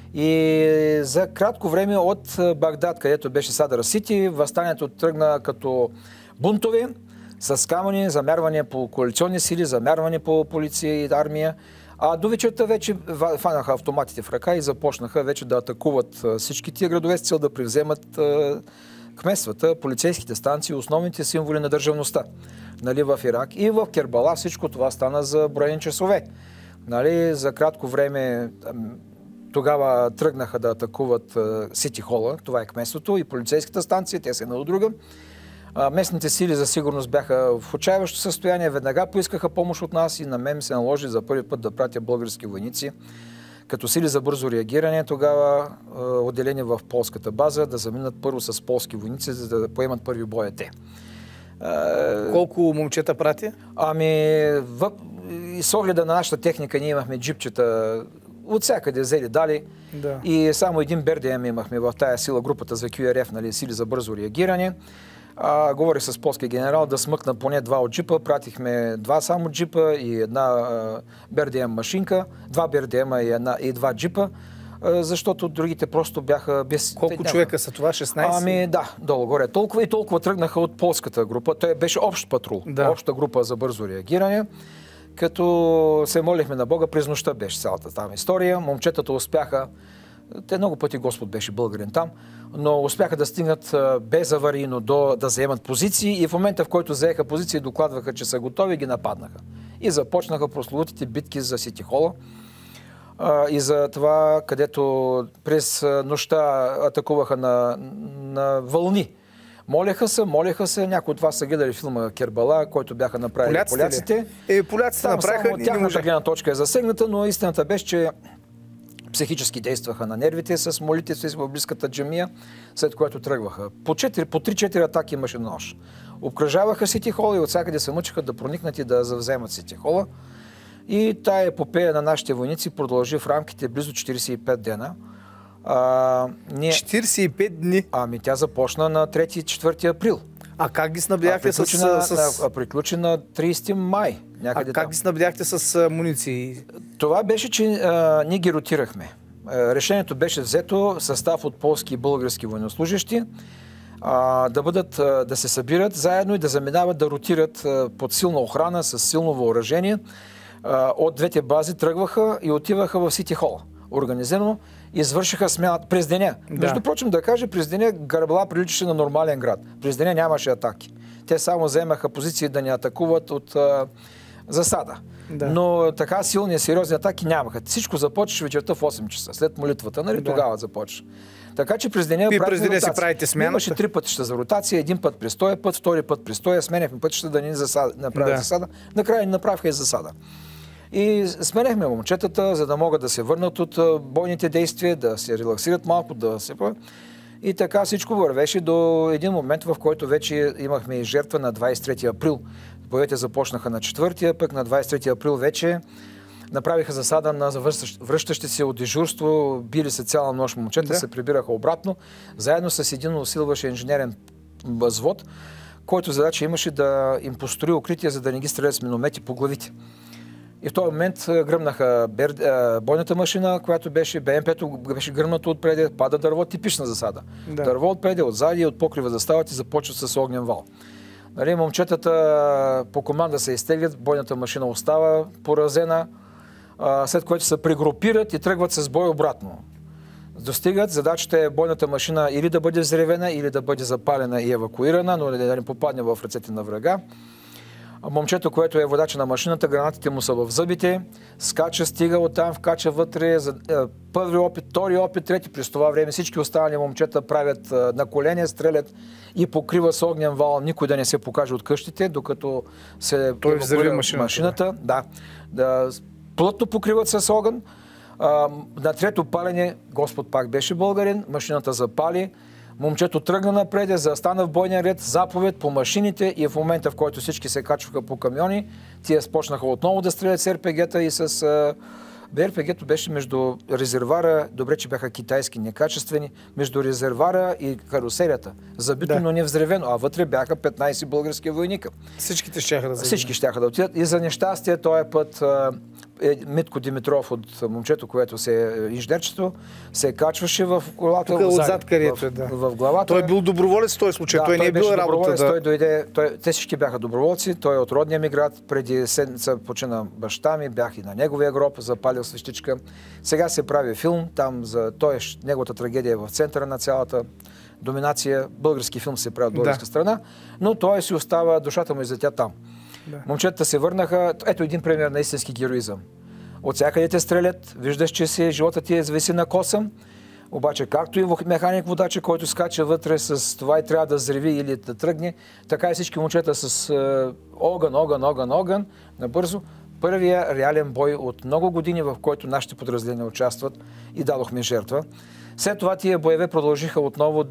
И за кратко време от Багдад, където беше Садър Сити, въстанието тръгна като бунтове с камъни, замерване по коалиционни сили, замерване по полиция и армия. А до вечерта вече фанаха автоматите в ръка и започнаха вече да атакуват всички тия градове с цел да превземат кметствата, полицейските станции, основните символи на държавността, нали, в Ирак. И в Кербала всичко това стана за броени часове. Нали, за кратко време тогава тръгнаха да атакуват Сити Хола, това е кметството, и полицейската станция, те са една от друга. Местните сили за сигурност бяха в отчаяващо състояние, веднага поискаха помощ от нас и на мен се наложи за първи път да пратя български войници като сили за бързо реагиране, тогава отделени в полската база, да заминат първо с полски войници, за да поемат първи боя те. Колко момчета прати? Ами, с огледа на нашата техника ние имахме джипчета от всякъде взели, дали. Да. И само един БРДМ имахме в тая сила, групата за QRF, нали, сили за бързо реагиране. Говорих с полския генерал да смъкна поне 2 от джипа. Пратихме 2 само джипа и една БРДМ машинка, 2 БРДМ и 2 джипа, защото другите просто бяха без... Колко човека са това? 16? Ами да, долу-горе толкова. И толкова тръгнаха от полската група. Той беше общ патрул, обща група за бързо реагиране. Като се молихме на Бога, през нощта беше цялата там история. Момчетата успяха, те много пъти Господ беше българин там, но успяха да стигнат без аварийно да заемат позиции и в момента, в който заеха позиции, докладваха, че са готови, ги нападнаха. И започнаха прословутите битки за Сити Хола и за това, където през нощта атакуваха на вълни. Молеха се, някои от вас са гледали филма Кербала, който бяха направили поляците. Поляците направиха... Тяхната гледна точка е засегната, но истината беше, че психически действаха на нервите с молитвите си в близката джамия, след което тръгваха. По 3-4 атаки имаше на нощ. Обкръжаваха Сити Хола и от всякъде се мъчиха да проникнат и да завземат Сити Хола. И тая епопея на нашите войници продължи в рамките близо 45 дена. 45 дни? Ами тя започна на 3-4 април. А как ги снабдяхте приключи на 30 май. Как ги снабдяхте с муниции? Това беше, че ние ги ротирахме. Решението беше взето състав от полски и български военнослужащи да се събират заедно и да заминават да ротират под силна охрана, с силно въоръжение. От двете бази тръгваха и отиваха в Сити Хола. Организирано извършиха смяната през деня. Между прочим да кажа, през деня Кербала приличаше на нормален град. През деня нямаше атаки. те само заемаха позиции да ни атакуват от засада. Да. Но така силни и сериозни атаки нямаха. Всичко започваше вечерта в 8 часа, след молитвата, нали? Да. Тогава започва. Така че през деня през деня си правите смяната. Имаше 3 пътища за ротация, един път през този път, втори път през този, сменяхме пътища да ни направят засада. Накрая ни направиха и засада. И сменяхме момчетата, за да могат да се върнат от бойните действия, да се релаксират малко, да се... И така всичко вървеше до един момент, в който вече имахме и жертва на 23 април. Боевете започнаха на 4-я, пък на 23 април вече направиха засада на връщащи се от дежурство, били се цяла нощ момчета, се прибираха обратно, заедно с един усилващ инженерен взвод, който задача имаше да им построи укритие, за да не ги стрелят с миномети по главите. И в този момент гръмнаха бойната машина, която беше БМП-то, беше гръмнато отпреди, пада дърво, типична засада. Да. Дърво отпреди, отзади, от покрива застават и започват с огнен вал. Нали, момчетата по команда се изтеглят, бойната машина остава поразена, след което се прегрупират и тръгват с бой обратно. Достигат, задачата е бойната машина или да бъде взривена, или да бъде запалена и евакуирана, но да не попадне в ръцете на врага. Момчето, което е водача на машината, гранатите му са в зъбите, скача, стига оттам, вкача вътре, първи опит, втори опит, трети. През това време всички останали момчета правят на колене, стрелят и покрива с огнен вал, никой да не се покаже от къщите, докато се взриви машината. Да, плътно покриват с огън. На трето палене Господ пак беше българин, машината запали. Момчето тръгна напред, застана в бойния ред, заповед по машините и в момента, в който всички се качваха по камиони, тия започнаха отново да стрелят с РПГ-та и с... РПГ-то беше между резервара, добре, че бяха китайски, некачествени, между резервара и карусерията. Забито, но не взревено, а вътре бяха 15 български войника. Всичките щяха да Всички щяха да отидат. И за нещастие този път Митко Димитров от момчето, което се инженерчето, се качваше в колата. Тук отзад, където е, в главата. Той е бил доброволец в този случай. Той не е бил работа. Той дойде, те всички бяха доброволци. Той е от родния ми град. Преди седмица почина баща ми, бях и на неговия гроб, запалил свещичка. Сега се прави филм, там за неговата трагедия е в центъра на цялата доминация. Български филм се прави от българска страна, но той си остава, душата му излетя там. Да. Момчетата се върнаха. Ето един пример на истински героизъм. От всякъде те стрелят, виждаш, че живота ти е зависи на косъм, обаче както и механик водача, който скача вътре с това и трябва да взриви или да тръгне, така и всички момчета с огън, набързо. Първия реален бой от много години, в който нашите подразделения участват и дадохме жертва. След това тия боеве продължиха отново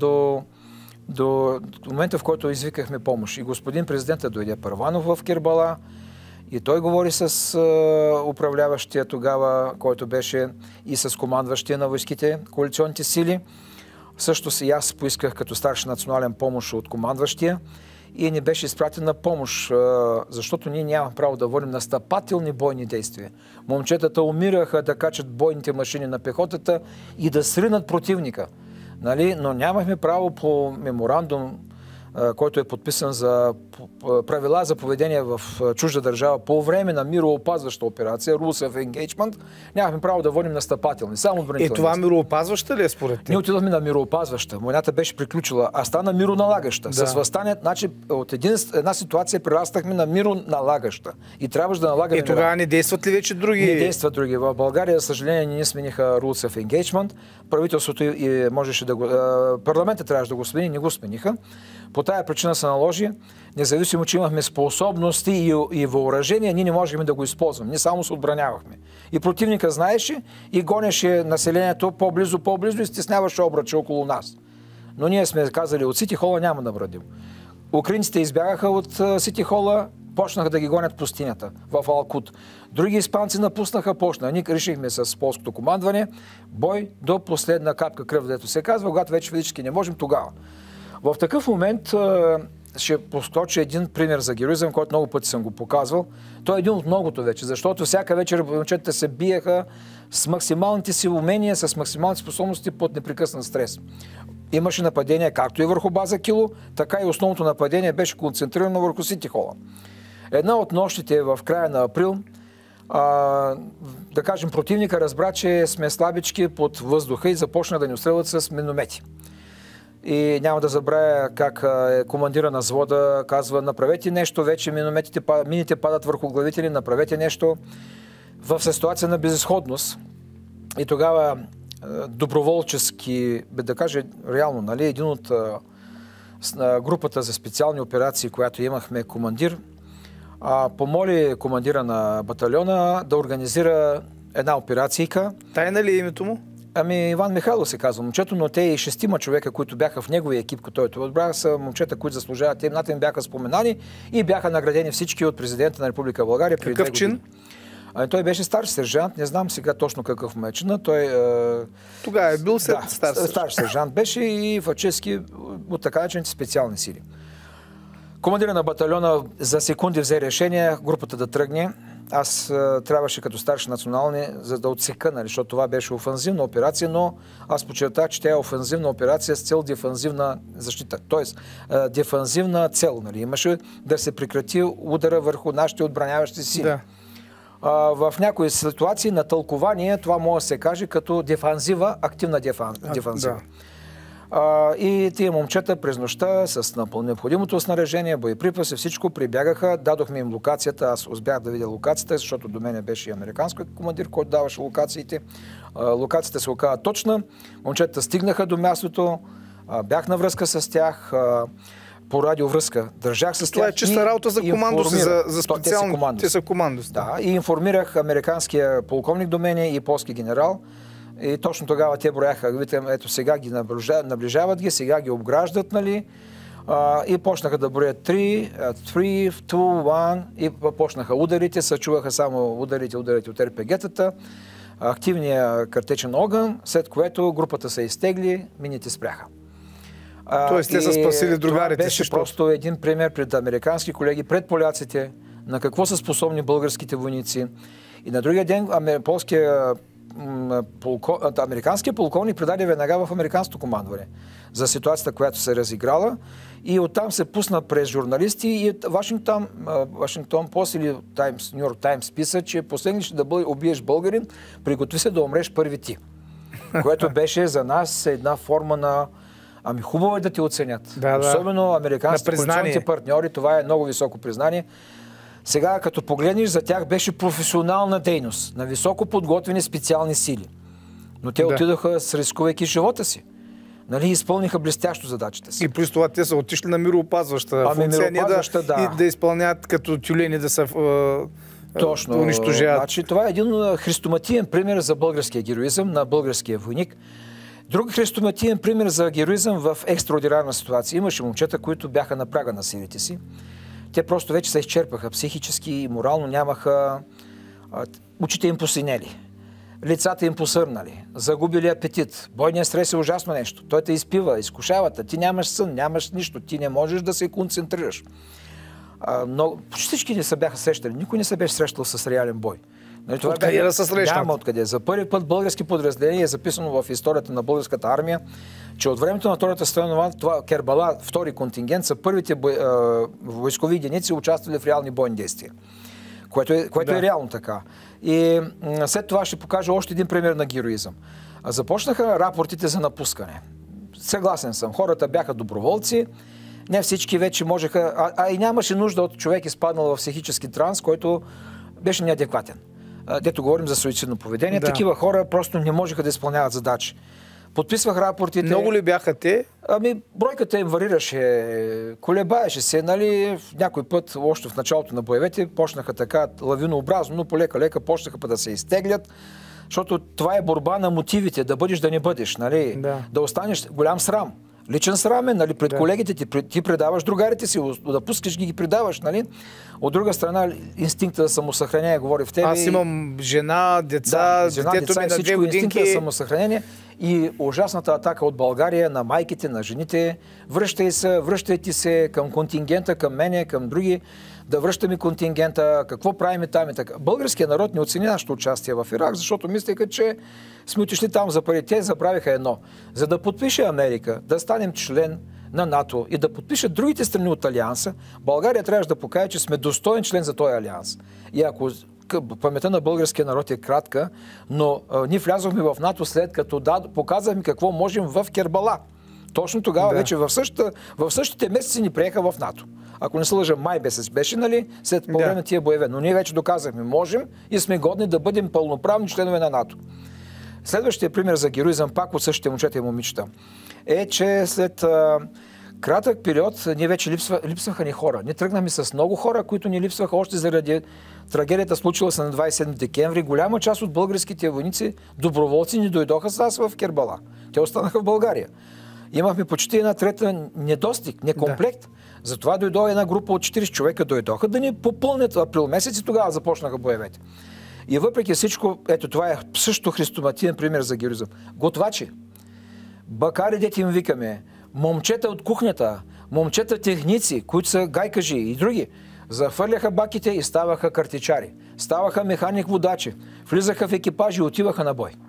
до момента, в който извикахме помощ. И господин президентът дойде Първанов в Кербала и той говори с управляващия тогава, който беше и с командващия на войските, коалиционните сили. Също и аз поисках като старши национален помощ от командващия и ни беше изпратена помощ, защото ние нямаме право да водим настъпателни бойни действия. Момчетата умираха да качат бойните машини на пехотата и да сринат противника. Нали? Но нямахме право по меморандум, който е подписан за правила за поведение в чужда държава по време на мироопазваща операция, Rules of Engagement, нямахме право да водим настъпателни, само отбранителни. Това мироопазваща ли е според теб? Ние отидохме на мироопазваща. Войната беше приключила, а стана мироналагаща. Да. С възстание, значи от една ситуация прерастахме на мироналагаща. И трябваше да налагаме. И тогава не действат ли вече други? Не действат други. В България, за съжаление, не смениха Rules of Engagement. Правителството можеше да го... Парламентът трябваше да го смени, не го смениха. По тая причина се наложи, независимо, че имахме способности и въоръжение, ние не можехме да го използваме. Ние само се отбранявахме. И противника знаеше и гонеше населението по-близо и стесняваше обръча около нас. Но ние сме казали, от Сити Хола няма да врадим. Украинците избягаха от Сити Хола, почнаха да ги гонят пустинята в Алкут. Други испанци напуснаха почна. Ние решихме с полското командване бой до последна капка кръв, дето се казва, когато вече физически не можем, тогава. В такъв момент ще посоча един пример за героизъм, който много пъти съм го показвал. Той е един от многото вече, защото всяка вечер момчетата се биеха с максималните си умения, с максималните способности под непрекъснат стрес. Имаше нападение както и върху база Кило, така и основното нападение беше концентрирано върху Сити Хола. Една от нощите в края на април, да кажем, противника разбра, че сме слабички под въздуха и започна да ни обстрелват с миномети. И няма да забравя как командира на взвода казва: направете нещо, вече мините падат върху главите ни, направете нещо. В ситуация на безизходност. И тогава доброволчески, да кажа реално, нали, един от групата за специални операции, която имахме командир, помоли командира на батальона да организира една операцийка. Тайна ли е името му? Ами Иван Михайлов се казва момчето, но те и 6 човека, които бяха в неговия екип, който отбрах, са момчета, които заслужават. Те им бяха споменани и бяха наградени всички от президента на Република България. Какъв чин? Той беше старши сержант, не знам сега точно какъв му е чина. Тогава е бил старши сержант беше и фактически от така наречените специални сили. Командира на батальона за секунди взе решение групата да тръгне. Аз трябваше като старши национални, за да отсека, нали, защото това беше офанзивна операция, но аз подчертах, че тя е офанзивна операция с цел дефанзивна защита. Тоест, дефанзивна цел. Нали, имаше да се прекрати удара върху нашите отбраняващи сили. Да. В някои ситуации на тълкование това може да се каже като дефанзива, активна дефанзива. Да. И тия момчета през нощта с необходимото снаряжение, боеприпаси, всичко прибягаха, дадохме им локацията, аз успях да видя локацията, защото до мене беше и американски командир, който даваше локациите. Локацията се оказа точна, момчета стигнаха до мястото, бях на връзка с тях, по радиовръзка, държах с тях. Това е чиста работа за командоси, за специално. Те са командоси. Да, и информирах американския полковник до мене и полски генерал. И точно тогава те брояха, видите, ето сега ги наближават ги, сега ги обграждат, нали? И почнаха да броят 3, 2, 1 и почнаха ударите, се чуваха само ударите от РПГ-тата, активния картечен огън, след което групата се изтегли, мините спряха. Тоест те са спасили другарите. Това беше просто един пример пред американски колеги, пред поляците, на какво са способни българските войници. И на другия ден американският полковник предаде веднага в американското командване за ситуацията, която се разиграла, и оттам се пусна през журналисти и Вашингтон Пост или Ню Йорк Таймс писа, че последни ще да убиеш българин, приготви се да умреш първи ти. Което беше за нас една форма на хубаво е да те оценят. Особено американските коалиционните партньори, това е много високо признание. Сега, като погледнеш, за тях беше професионална дейност на високо подготвени специални сили. Но те отидоха, рискувайки живота си. Нали, изпълниха блестящо задачите си. И плюс това те са отишли на мироопазваща функция, и да изпълняват като тюлени, да са унищожават. Значи, това е един хрестоматиен пример за българския героизъм на българския войник. Друг хрестоматиен пример за героизъм в екстраординарна ситуация. Имаше момчета, които бяха на прага на силите си. Те просто вече се изчерпаха психически и морално, нямаха... Очите им посинели, лицата им посърнали, загубили апетит. Бойният стрес е ужасно нещо. Той те изпива, изкушава те. Ти нямаш сън, нямаш нищо, ти не можеш да се концентрираш. Но почти всички не се бяха срещали. Никой не се беше срещал с реален бой. Нали, това откъде да се срещнат? Няма откъде. За първи път български подразделения е записано в историята на българската армия, че от времето на Втората световна, това Кербала, втори контингент, са първите войскови единици, участвали в реални бойни действия. Което е реално така. И след това ще покажа още един пример на героизъм. Започнаха рапортите за напускане. Съгласен съм. Хората бяха доброволци. Не всички вече можеха... и нямаше нужда от човек изпаднал в психически транс, който беше неадекватен. Дето говорим за суицидно поведение. Такива хора просто не можеха да изпълняват задачи. Подписвах рапортите. Много ли бяха те? Бройката им варираше, колебаеше се, нали, някой път, още в началото на боевете, почнаха така лавинообразно, но полека-лека почнаха да се изтеглят, защото това е борба на мотивите, да бъдеш, да не бъдеш, нали, да останеш голям срам. Личен срам е, нали, пред колегите ти предаваш другарите си, да пускаш ги предаваш, нали. От друга страна, инстинкта за самосъхранение говори в тебе. Аз имам жена, деца, детето ми на 2 годинки. Инстинкта за самосъхранение и ужасната атака от България на майките, на жените. Връщайте се към контингента, към мене, към други, да връщаме контингента, какво правим там и така. Българският народ не оцени нашето участие в Ирак, защото мислеха, че сме отишли там за пари. Те забравиха едно. За да подпише Америка, да станем член на НАТО и да подпишат другите страни от Алианса, България трябваше да покаже, че сме достоен член за този Алианс. И ако паметта на българския народ е кратка, но ние влязохме в НАТО след като показахме какво можем в Кербала. Точно тогава вече в същите месеци ни приеха в НАТО. Ако не се лъжа, май беше, нали, след по време тия боеве. Но ние вече доказахме, можем и сме годни да бъдем пълноправни членове на НАТО. Следващия пример за героизъм, пак от същите момчета и момичета, е, че след кратък период ние вече липсваха ни хора. Ние тръгнахме с много хора, които ни липсваха още заради трагедията, случила се на 27 декември. Голяма част от българските войници, доброволци, ни дойдоха с нас в Кербала. Те останаха в България. Имахме почти една трета недостиг, некомплект. Да. Затова дойдоха една група от 40 човека, дойдоха да ни попълнят април месец и тогава започнаха боевете. И въпреки всичко, ето това е също хрестоматиен пример за героизъм. Готвачи, бакари, дете им викаме, момчета от кухнята, момчета техници, които са гайкажи и други, захвърляха баките и ставаха картичари. Ставаха механик-водачи, влизаха в екипажи и отиваха на бой.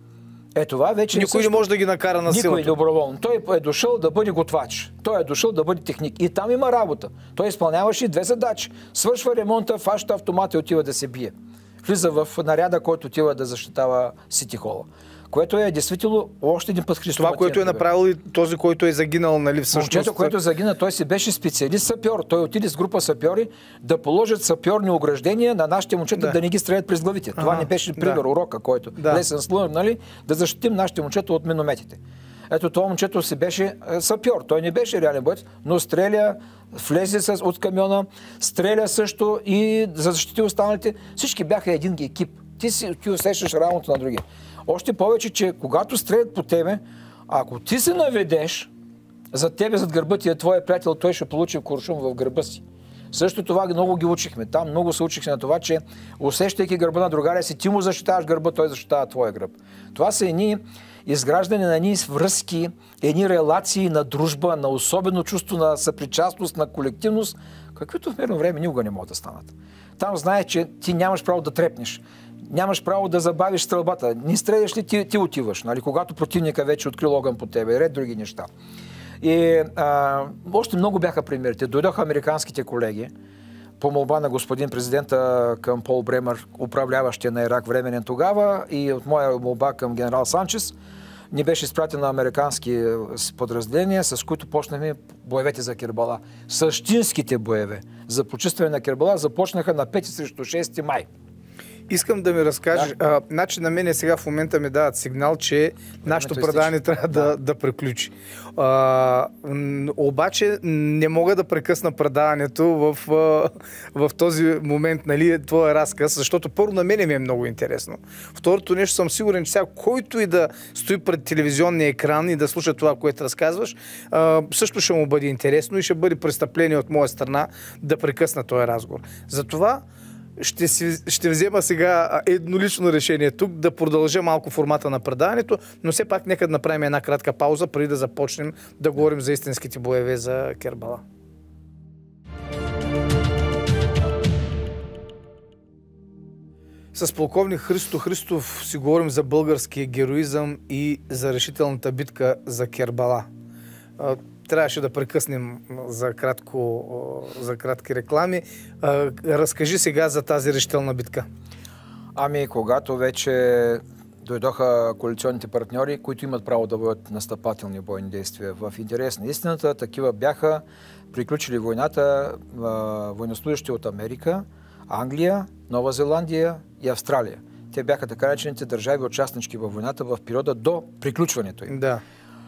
Това вече никой не може да ги накара на силата. Никой доброволно. Той е дошъл да бъде готвач. Той е дошъл да бъде техник. И там има работа. Той изпълняваше две задачи. Свършва ремонта, фаща автомата и отива да се бие. Влиза в наряда, който отива да защитава Сити Хола. Което е действително още един път христоматиен. Това, което е направил и този, който е загинал, нали, всъщност. Момчето, който е загинал, той си беше специалист сапьор. Той отиде с група сапьори да положат сапьорни ограждения на нашите момчета, да не ги стрелят през главите. Това не беше пример, урока, който лесен слън, нали, да защитим нашите момчета от минометите. Ето това момчето си беше сапьор. Той не беше реален боец, но стреля, влезе от камиона, стреля също и за защити останалите. Всички бяха един екип. Ти усещаш работа на другия. Още повече, че когато стрелят по тебе, ако ти се наведеш, за тебе, зад гърба ти е твоя приятел, той ще получи куршум в гърба си. Също това много ги учихме. Там много се учихме на това, че усещайки гърба на другаря си, ти му защитаваш гърба, той защитава твоя гръб. Това са едни изграждане на едни връзки, едни релации на дружба, на особено чувство на съпричастност, на колективност, каквито в мирно време никога не могат да станат. Там знаеш, че ти нямаш право да трепнеш. Нямаш право да забавиш стрелбата. Не стреляш ли, ти отиваш, нали? Когато противника вече открил огън по тебе, ред други неща. И още много бяха примерите. Дойдоха американските колеги по молба на господин президента към Пол Бремър, управляващия на Ирак временен тогава, и от моя молба към генерал Санчес, ни беше изпратен на американски подразделения, с които почнахме боевете за Кербала. Същинските боеве за почистване на Кербала започнаха на 5 срещу 6 май. Искам да ми разкажеш. Значи на мен сега в момента ми дават сигнал, че нашето предаване трябва да приключи. Обаче не мога да прекъсна предаването в този момент, нали, твоя разказ, защото първо на мен ми е много интересно. Второто нещо, съм сигурен, че сега който и да стои пред телевизионния екран и да слуша това, което разказваш, също ще му бъде интересно и ще бъде престъпление от моя страна да прекъсна този разговор. Затова ще взема сега еднолично решение тук да продължа малко формата на предаването, но все пак нека да направим една кратка пауза, преди да започнем да говорим за истинските боеве за Кербала. С полковник Христо Христов си говорим за българския героизъм и за решителната битка за Кербала. Трябваше да прекъснем за кратки реклами. Разкажи сега за тази решителна битка. Когато вече дойдоха коалиционните партньори, които имат право да водят настъпателни бойни действия. В интерес на истината, такива бяха приключили войната военнослужещи от Америка, Англия, Нова Зеландия и Австралия. Те бяха така наречените държави участнички във войната в периода до приключването им. Да.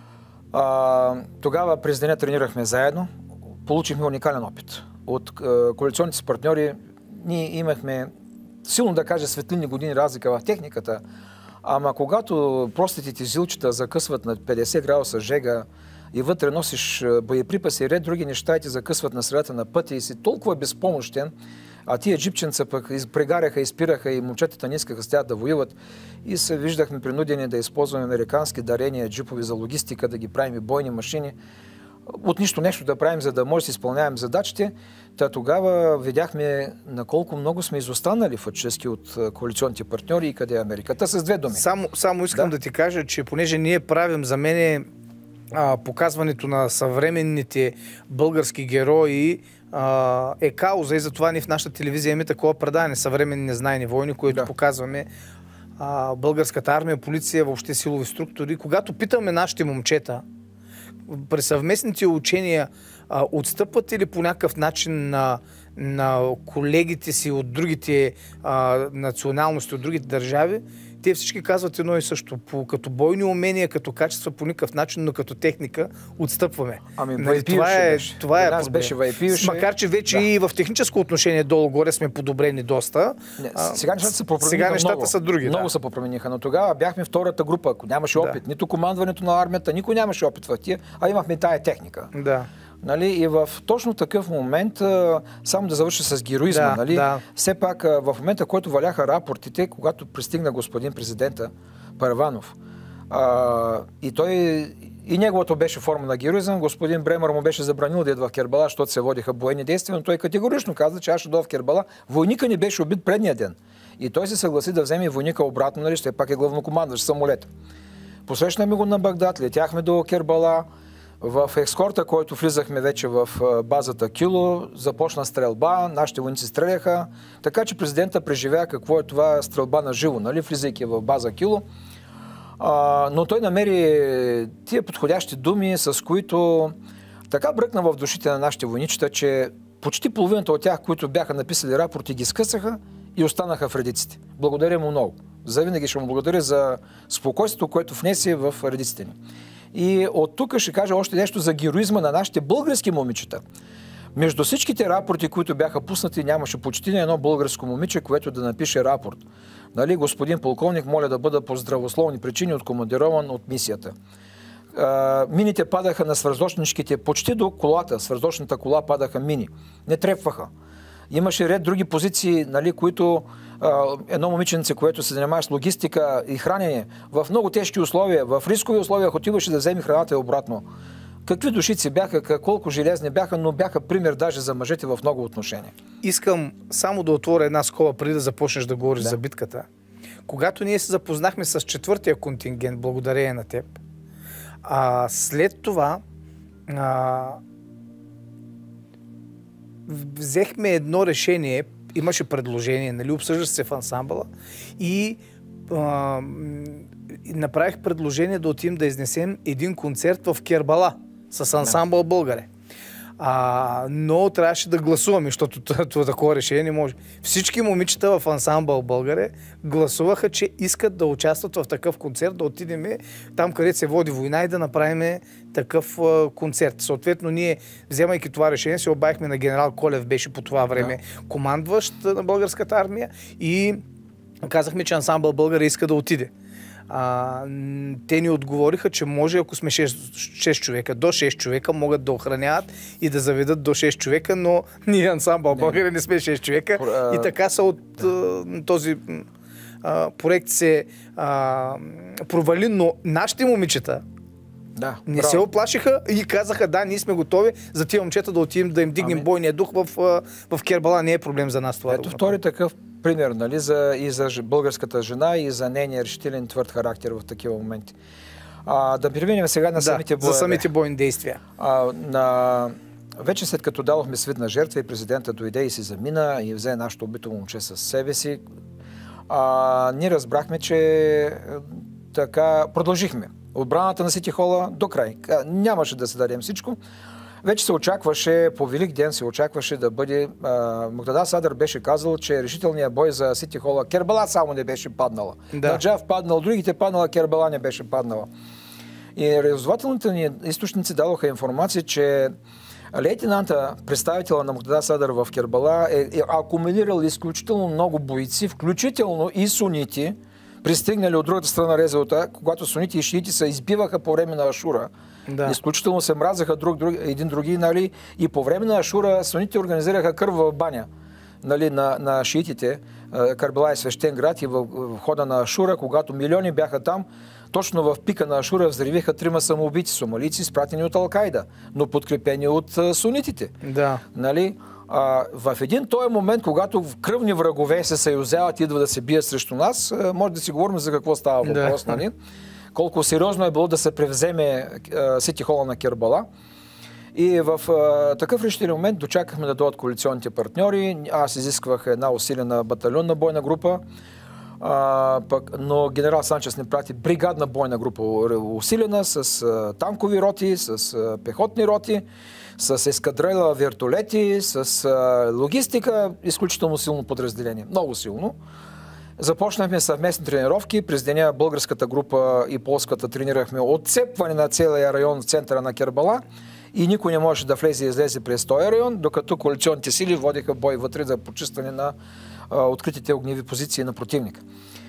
Тогава през деня тренирахме заедно, получихме уникален опит. От коалиционните си партньори ние имахме, силно да кажа, светлинни години разлика в техниката, ама когато простите жилчета закъсват на 50 градуса жега и вътре носиш боеприпаси и ред други неща и ти закъсват на средата на пътя и си толкова безпомощен, а тия джипченца пък прегаряха, изпираха и момчетата не искаха с тях да воюват и се виждахме принудени да използваме американски дарения, джипови за логистика, да ги правим и бойни машини. От нищо нещо да правим, за да може да си изпълняваме задачите. Тогава видяхме на колко много сме изостанали фактически от коалиционните партньори и къде е Америката. С две думи. Само искам да ти кажа, че понеже ние правим за мен показването на съвременните български герои е кауза и затова ние в нашата телевизия имаме такова предаване съвременни незнайни войни, които показваме българската армия, полиция, въобще силови структури. Когато питаме нашите момчета, при съвместните учения отстъпвате ли по някакъв начин на колегите си от другите националности, от другите държави? Те всички казват едно и също. Като бойни умения, като качества по никакъв начин, но като техника отстъпваме. Нали, това е нас беше вайпивше. Макар че вече и в техническо отношение долу-горе сме подобрени доста. Сега нещата се попромениха. Сега нещата са други. Много се попромениха, но тогава бяхме втората група. Нямаше опит. Нито командването на армията, никой нямаше опит в тия, а имахме тая техника. Да. Нали, и в точно такъв момент, само да завърша с героизма, нали, все пак в момента, който валяха рапортите, когато пристигна господин президента Първанов, и той и неговото беше форма на героизъм, господин Бремър му беше забранил да идва в Кербала, защото се водиха военни действия, но той категорично каза, че аз ще дойда в Кербала. Войника ни беше убит предния ден. И той се съгласи да вземе войника обратно, нали, ще пак е главнокомандващ самолет. Посрещнахме го на Багдад, летяхме до Кербала. В ескорта, който влизахме вече в базата Кило, започна стрелба, нашите войници стреляха, така че президента преживя какво е това стрелба на живо, нали, влизайки в база Кило. Но той намери тия подходящи думи, с които така бръкна в душите на нашите войничета, че почти половината от тях, които бяха написали рапорти, ги скъсаха и останаха в редиците. Благодаря му много. Завинаги ще му благодаря за спокойствието, което внесе в редиците ни. И от тук ще кажа още нещо за героизма на нашите български момичета. Между всичките рапорти, които бяха пуснати, нямаше почти на едно българско момиче, което да напише рапорт. Нали, господин полковник, моля да бъда по здравословни причини откомандирован от мисията. Мините падаха на свързочничките, почти до колата, свързочната кола падаха мини. Не трепваха. Имаше ред други позиции, нали, които едно момиченце, което се занимава с логистика и хранене, в много тежки условия, в рискови условия, отиваше да вземе храната и обратно. Какви душици бяха, колко железни бяха, но бяха пример даже за мъжете в много отношения. Искам само да отворя една скоба, преди да започнеш да говориш за битката. Когато ние се запознахме с 4-тия контингент, благодарение на теб, след това взехме едно решение, имаше предложение, нали, обсъжда се в ансамбъла и направих предложение да отидем да изнесем един концерт в Кербала с ансамбъл Българе. Но трябваше да гласуваме, защото такова решение не може. Всички момичета в ансамбъл Българе гласуваха, че искат да участват в такъв концерт, да отидем там, където се води война и да направим такъв концерт. Съответно, ние, вземайки това решение, се обадихме на генерал Колев, беше по това време командващ на българската армия и казахме, че ансамбъл Българе иска да отиде. Те ни отговориха, че може, ако сме 6 човека, до 6 човека могат да охраняват и да заведат до 6 човека, но ние ансамбъл България не сме 6 човека и така са от този проект се провали, но нашите момичета не се оплашиха и казаха, да, ние сме готови за тия момчета да отидем да им дигнем бойния дух в Кербала. Не е проблем за нас това. Ето втори такъв пример, нали, и за българската жена и за нейния решителен твърд характер в такива моменти. Да преминем сега на самите бойни. За самите бойни действия. Вече след като дадохме свидна жертва и президента дойде и се замина и взе нашето убито момче със себе си, ние разбрахме, че така продължихме отбраната на Сити Хола до край. Нямаше да се дадем всичко. Вече се очакваше, по Велик ден се очакваше да бъде... Муктада Садър беше казал, че решителният бой за Сити Хола, Кербала само не беше паднала. Наджаф паднал, другите паднала, Кербала не беше паднала. И разузнавателните ни източници дадоха информация, че лейтенанта, представителя на Муктада Садър в Кербала, е акумулирал изключително много бойци, включително и сунити, пристигнали от другата страна Резулта, когато сунити и шиити се избиваха по време на Ашура. Изключително се мразаха един други, нали, и по време на Ашура сунити организираха кървава баня, нали, на шиитите. Кербала е свещен град и в хода на Ашура, когато милиони бяха там, точно в пика на Ашура взривиха 3 самоубийци сомалийци, спратени от Ал-Кайда, но подкрепени от сунитите. Нали? В един този момент, когато кръвни врагове се съюзяват и идват да се бият срещу нас, може да си говорим за какво става въпрос. Нали? Колко сериозно е било да се превземе Сити Хола на Кербала. И в такъв решителен момент дочакахме да дойдат коалиционните партньори. Аз изисквах една усилена батальонна бойна група. Но генерал Санчес ни прати бригадна бойна група, усилена с танкови роти, с пехотни роти, с ескадрила вертолети, с логистика, изключително силно подразделение, много силно. Започнахме съвместни тренировки. През деня българската група и полската тренирахме отцепване на целия район в центъра на Кербала и никой не можеше да влезе и излезе през този район, докато коалиционните сили водиха бой вътре за почистване на откритите огневи позиции на противника.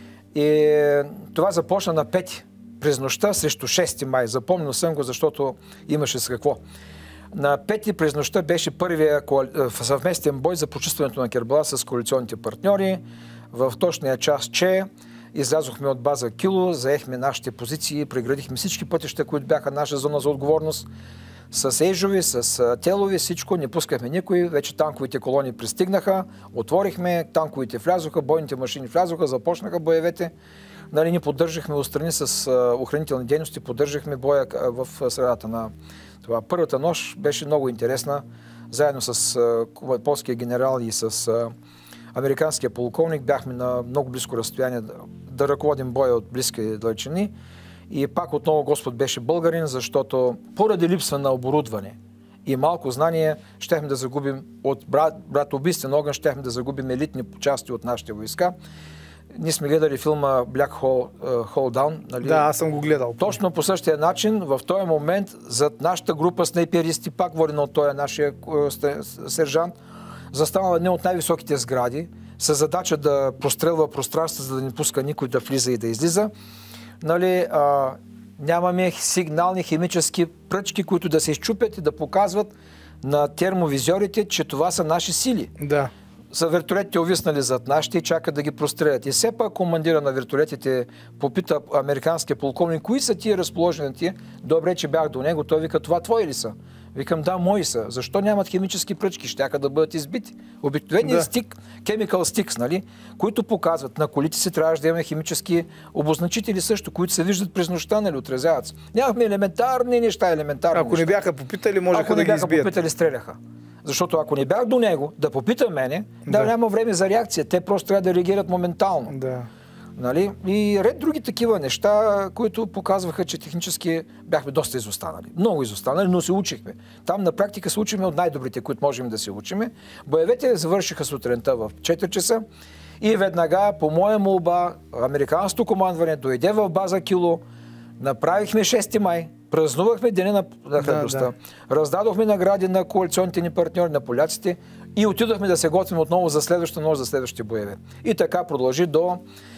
И това започна на 5 през нощта срещу 6 май. Запомнил съм го, защото имаше с какво. На 5 през нощта беше първия съвместен бой за почистването на Кербала с коалиционните партньори. В точния час, че излязохме от база Кило, заехме нашите позиции, преградихме всички пътища, които бяха наша зона за отговорност. С ейжови, с телови, всичко, не пускахме никой. Вече танковите колони пристигнаха, отворихме, танковите влязоха, бойните машини влязоха, започнаха боевете. Нали, ни поддържахме отстрани с охранителни дейности, поддържахме боя в средата на това. Първата нощ беше много интересна, заедно с полския генерал и с американския полковник бяхме на много близко разстояние да ръководим боя от близки далечини. И пак отново Господ беше българин, защото поради липса на оборудване и малко знание, щехме да загубим от братоубийствен огън, щехме да загубим елитни части от нашите войска. Ние сме гледали филма Black Hole Down. Нали? Да, аз съм го гледал. Точно по същия начин, в този момент, зад нашата група снайперисти, пак водена от този нашия сержант, застанала една от най-високите сгради, с задача да прострелва пространство, за да не пуска никой да влиза и да излиза. Нали, нямаме сигнални химически пръчки, които да се изчупят и да показват на термовизорите, че това са наши сили. Да. За вертолетите увиснали зад нашите и чакат да ги прострелят. И все пак командира на вертолетите попита американския полковник, кои са тия разположени тия? Добре, че бях до него. Той вика, това твои ли са? Викам, да, мои са. Защо нямат химически пръчки? Щяха да бъдат избити. Обикновеният стик, chemical sticks, нали, които показват, на колите си трябваше да имаме химически обозначители също, които се виждат през нощта, нали, отразяват се. Нямахме елементарни неща, Ако не бяха попитали, можеха да ги избият. Ако не бяха попитали, стреляха. Защото ако не бях до него, да попита мене, няма време за реакция. Те просто трябва да реагират моментално. Да. Нали? И ред други такива неща, които показваха, че технически бяхме доста изостанали. Много изостанали, но се учихме. Там на практика се учиме от най-добрите, които можем да се учиме. Боевете завършиха сутринта в 4 часа и веднага, по моя молба, американското командване дойде в база Кило, направихме 6 май, празнувахме деня на храбростта, раздадохме награди на коалиционните ни партньори, на поляците и отидохме да се готвим отново за следващата нощ, за следващите боеве. И така продължи до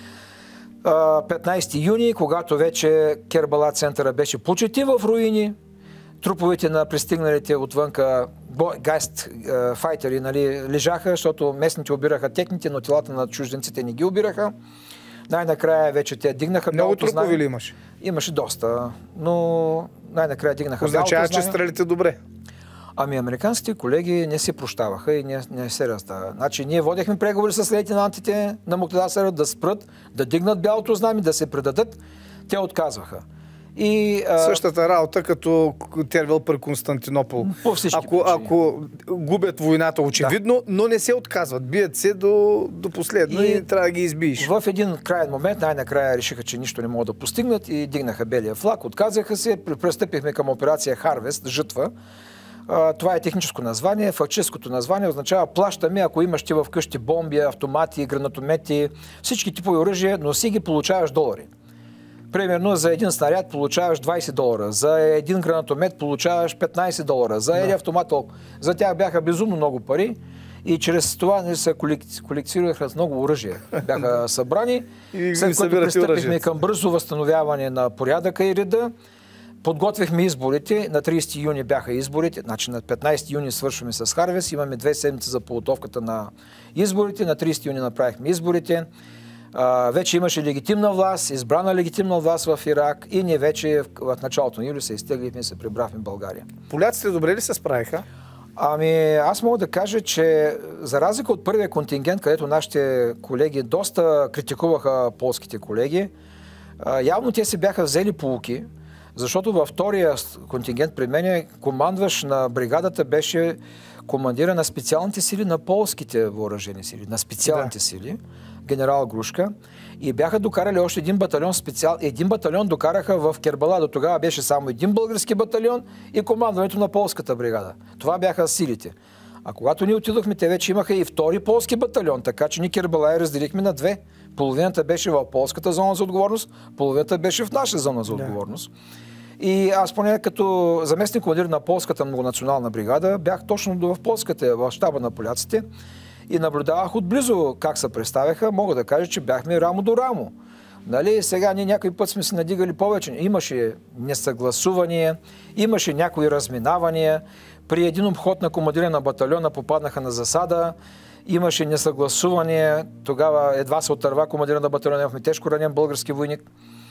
15 юни, когато вече Кербала центъра беше почти в руини, труповете на пристигналите отвънка гайст файтери, нали, лежаха, защото местните обираха техните, но телата на чужденците не ги обираха. Най-накрая вече те дигнаха много трупове ли имаше? Имаше доста, но най-накрая дигнаха. Означава, че стрелите добре. Ами американските колеги не се прощаваха и не се раздава. Значи ние водихме преговори с лейтенантите на Муктада Сърб да спрат, да дигнат бялото знаме, да се предадат. Те отказваха. И, същата работа като Тервел при Константинопол. Ако губят войната очевидно, но не се отказват. Бият се до последно и трябва да ги избиеш. В един краен момент най-накрая решиха, че нищо не могат да постигнат и дигнаха белия флаг. Отказаха се, пристъпихме към операция Харвест, жътва. Това е техническо название. Фактическото название означава плащаме, ако имаш ти вкъщи бомби, автомати, гранатомети, всички типови оръжия, но си ги получаваш долари. Примерно за един снаряд получаваш $20, за един гранатомет получаваш $15, за един автомат. За тях бяха безумно много пари и чрез това не се колекционираха много оръжия. Бяха събрани, след което пристъпихме към бързо възстановяване на порядъка и реда. Подготвихме изборите, на 30 юни бяха изборите, значи на 15 юни свършваме с Харвест, имаме 2 седмици за подготовката на изборите, на 30 юни направихме изборите. Вече имаше легитимна власт, избрана легитимна власт в Ирак и ние вече в началото на юли се изтеглихме и се прибрахме в България. Поляците добре ли се справиха? Ами аз мога да кажа, че за разлика от първия контингент, където нашите колеги доста критикуваха полските колеги, явно те се бяха взели поуки, Защото във втория контингент при мен командващ на бригадата беше командира на специалните сили на полските въоръжени сили, на специалните сили, генерал Грушка. И бяха докарали още един батальон един батальон докараха в Кербала. До тогава беше само един български батальон и командването на полската бригада. Това бяха силите. А когато ние отидохме, те вече имаха и втори полски батальон, така че ние Кербала разделихме на две. Половината беше в полската зона за отговорност, половината беше в наша зона за отговорност. И аз поне като заместник командир на полската многонационална бригада бях точно в полската, в щаба на поляците и наблюдавах отблизо как се представяха. Мога да кажа, че бяхме рамо до рамо. Нали? Сега ние някой път сме се надигали повече. Имаше несъгласувания, имаше някои разминавания. При един обход на командира на батальона попаднаха на засада. Имаше несъгласуване. Тогава едва се отърва командира на батальона. Имахме тежко ранен български войник.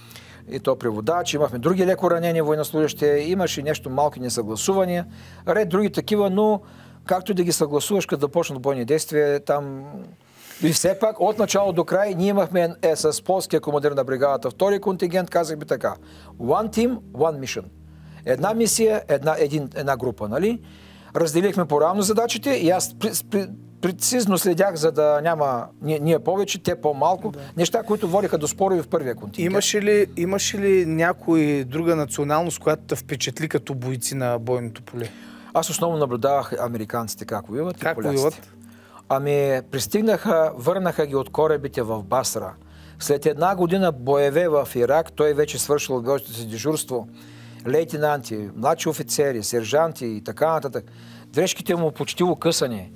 И то преводач. Имахме други леко ранени военнослужащи. Имаше нещо малки несъгласувания. Ред други такива, но както да ги съгласуваш, като да почнат бойни действия, там... И все пак, от начало до край, ние имахме с полския командир на бригадата втори контингент, казахме така. One team, one mission. Една мисия, една група, нали? Разделихме по-равно задачите и аз прецизно следях, за да няма ние повече, те по-малко. Неща, които водиха до спорове в първия контингент. Имаше ли някой друга националност, която те впечатли като бойци на бойното поле? Аз основно наблюдавах американците как воюват и поляците. Воюват? Ами, пристигнаха, върнаха ги от корабите в Басра. След една година боеве в Ирак, той вече свършил бойното си дежурство. Лейтенанти, младши офицери, сержанти и така нататък. Дрежките му почти окъсани,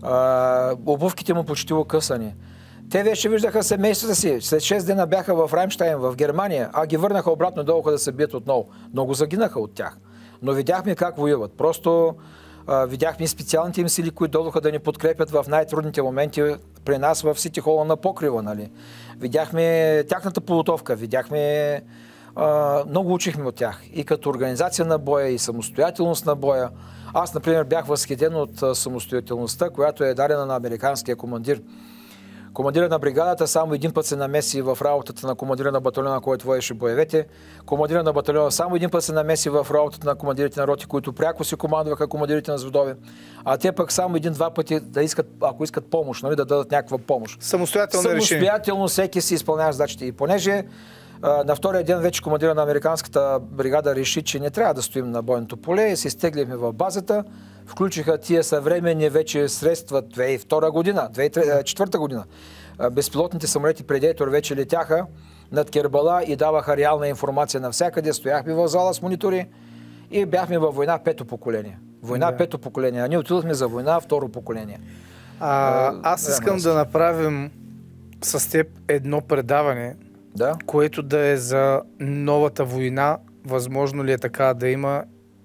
обувките му почти окъсани. Те вече виждаха семействата си. След 6 дена бяха в Раймштайн, в Германия, а ги върнаха обратно долу да се бият отново. Много загинаха от тях. Но видяхме как воюват. Просто видяхме специалните им сили, които дойдоха да ни подкрепят в най-трудните моменти при нас в Сити Хола на покрива. Нали? Видяхме тяхната подготовка, видяхме... много учихме от тях. И като организация на боя, и самостоятелност на боя. Аз, например, бях възхитен от самостоятелността, която е дадена на американския командир. Командира на бригадата само един път се намеси в работата на командира на батальона, който водеше боевете. Командира на батальона само един път се намеси в работата на командирите на роти, които пряко си командваха командирите на зведове. А те пък само един-два пъти да искат, ако искат помощ, нали, да дадат някаква помощ. Самостоятелно всеки си изпълнява задачите. И понеже на втория ден вече командира на американската бригада реши, че не трябва да стоим на бойното поле и се изтеглихме в базата. Включиха тия съвременни вече средства 2002 година, 2004 година. Безпилотните самолети Предейтор вече летяха над Кербала и даваха реална информация навсякъде. Стояхме в зала с монитори и бяхме във война пето поколение. Пето поколение. А ние отидохме за война второ поколение. Аз искам да направим с теб едно предаване, което да е за новата война. Възможно ли е така да има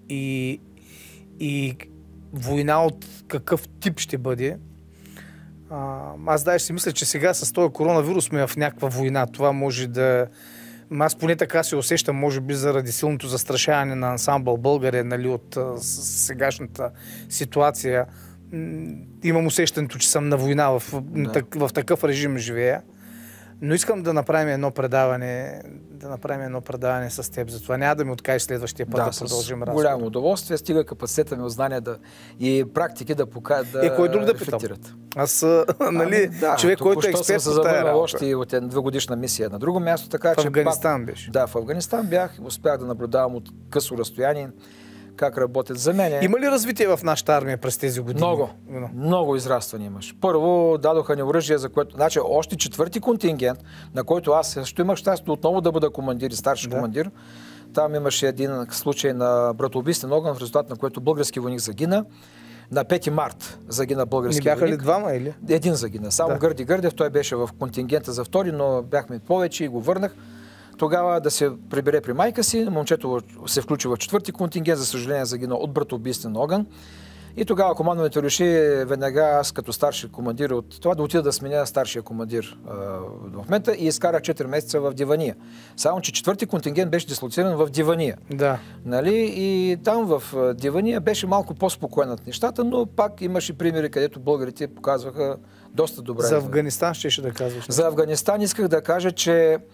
и война от какъв тип ще бъде. Аз даже си мисля, че сега с този коронавирус сме в някаква война. Това може да... Аз поне така се усещам, може би заради силното застрашаване на ансамбъл България, нали, от сегашната ситуация. Имам усещането, че съм на война, в такъв режим живея. Но искам да направим едно предаване, с теб. Затова няма да ми откажеш следващия път да продължим разговор. Голямо удоволствие. Стига капацитета ми от знания и практики да покажат кой друг да питам? Аз, нали, човек, който е експерт по тая работа. Още от една 2-годишна мисия на друго място. Така, в Афганистан беше. Да, в Афганистан бях. Успях да наблюдавам от късо разстояние как работят за мен. Има ли развитие в нашата армия през тези години? Много израстване имаш. Първо дадоха ни оръжие, за което... Значи, още четвърти контингент, на който аз също имах щастие отново да бъда командир и старши командир. Там имаше един случай на братоубийствен огън, в резултат на което български войник загина. На 5 март загина български войник. Не бяха ли двама или? Един загина. Само Гърди Гърдев, той беше в контингента за втори, но бяхме повече и го върнах. Тогава да се прибере при майка си, момчето се включи в четвърти контингент, за съжаление загина от братоубийствен огън. И тогава командването реши веднага аз като старши командир от това да отида да сменя старшия командир в момента и изкарах 4 месеца в Дивания. Само, че четвърти контингент беше дислоциран в Дивания. Да. Нали? И там в Дивания беше малко по-спокойно от нещата, но пак имаше примери, където българите показваха доста добре. За Афганистан щеше да казваш? За Афганистан исках да кажа, че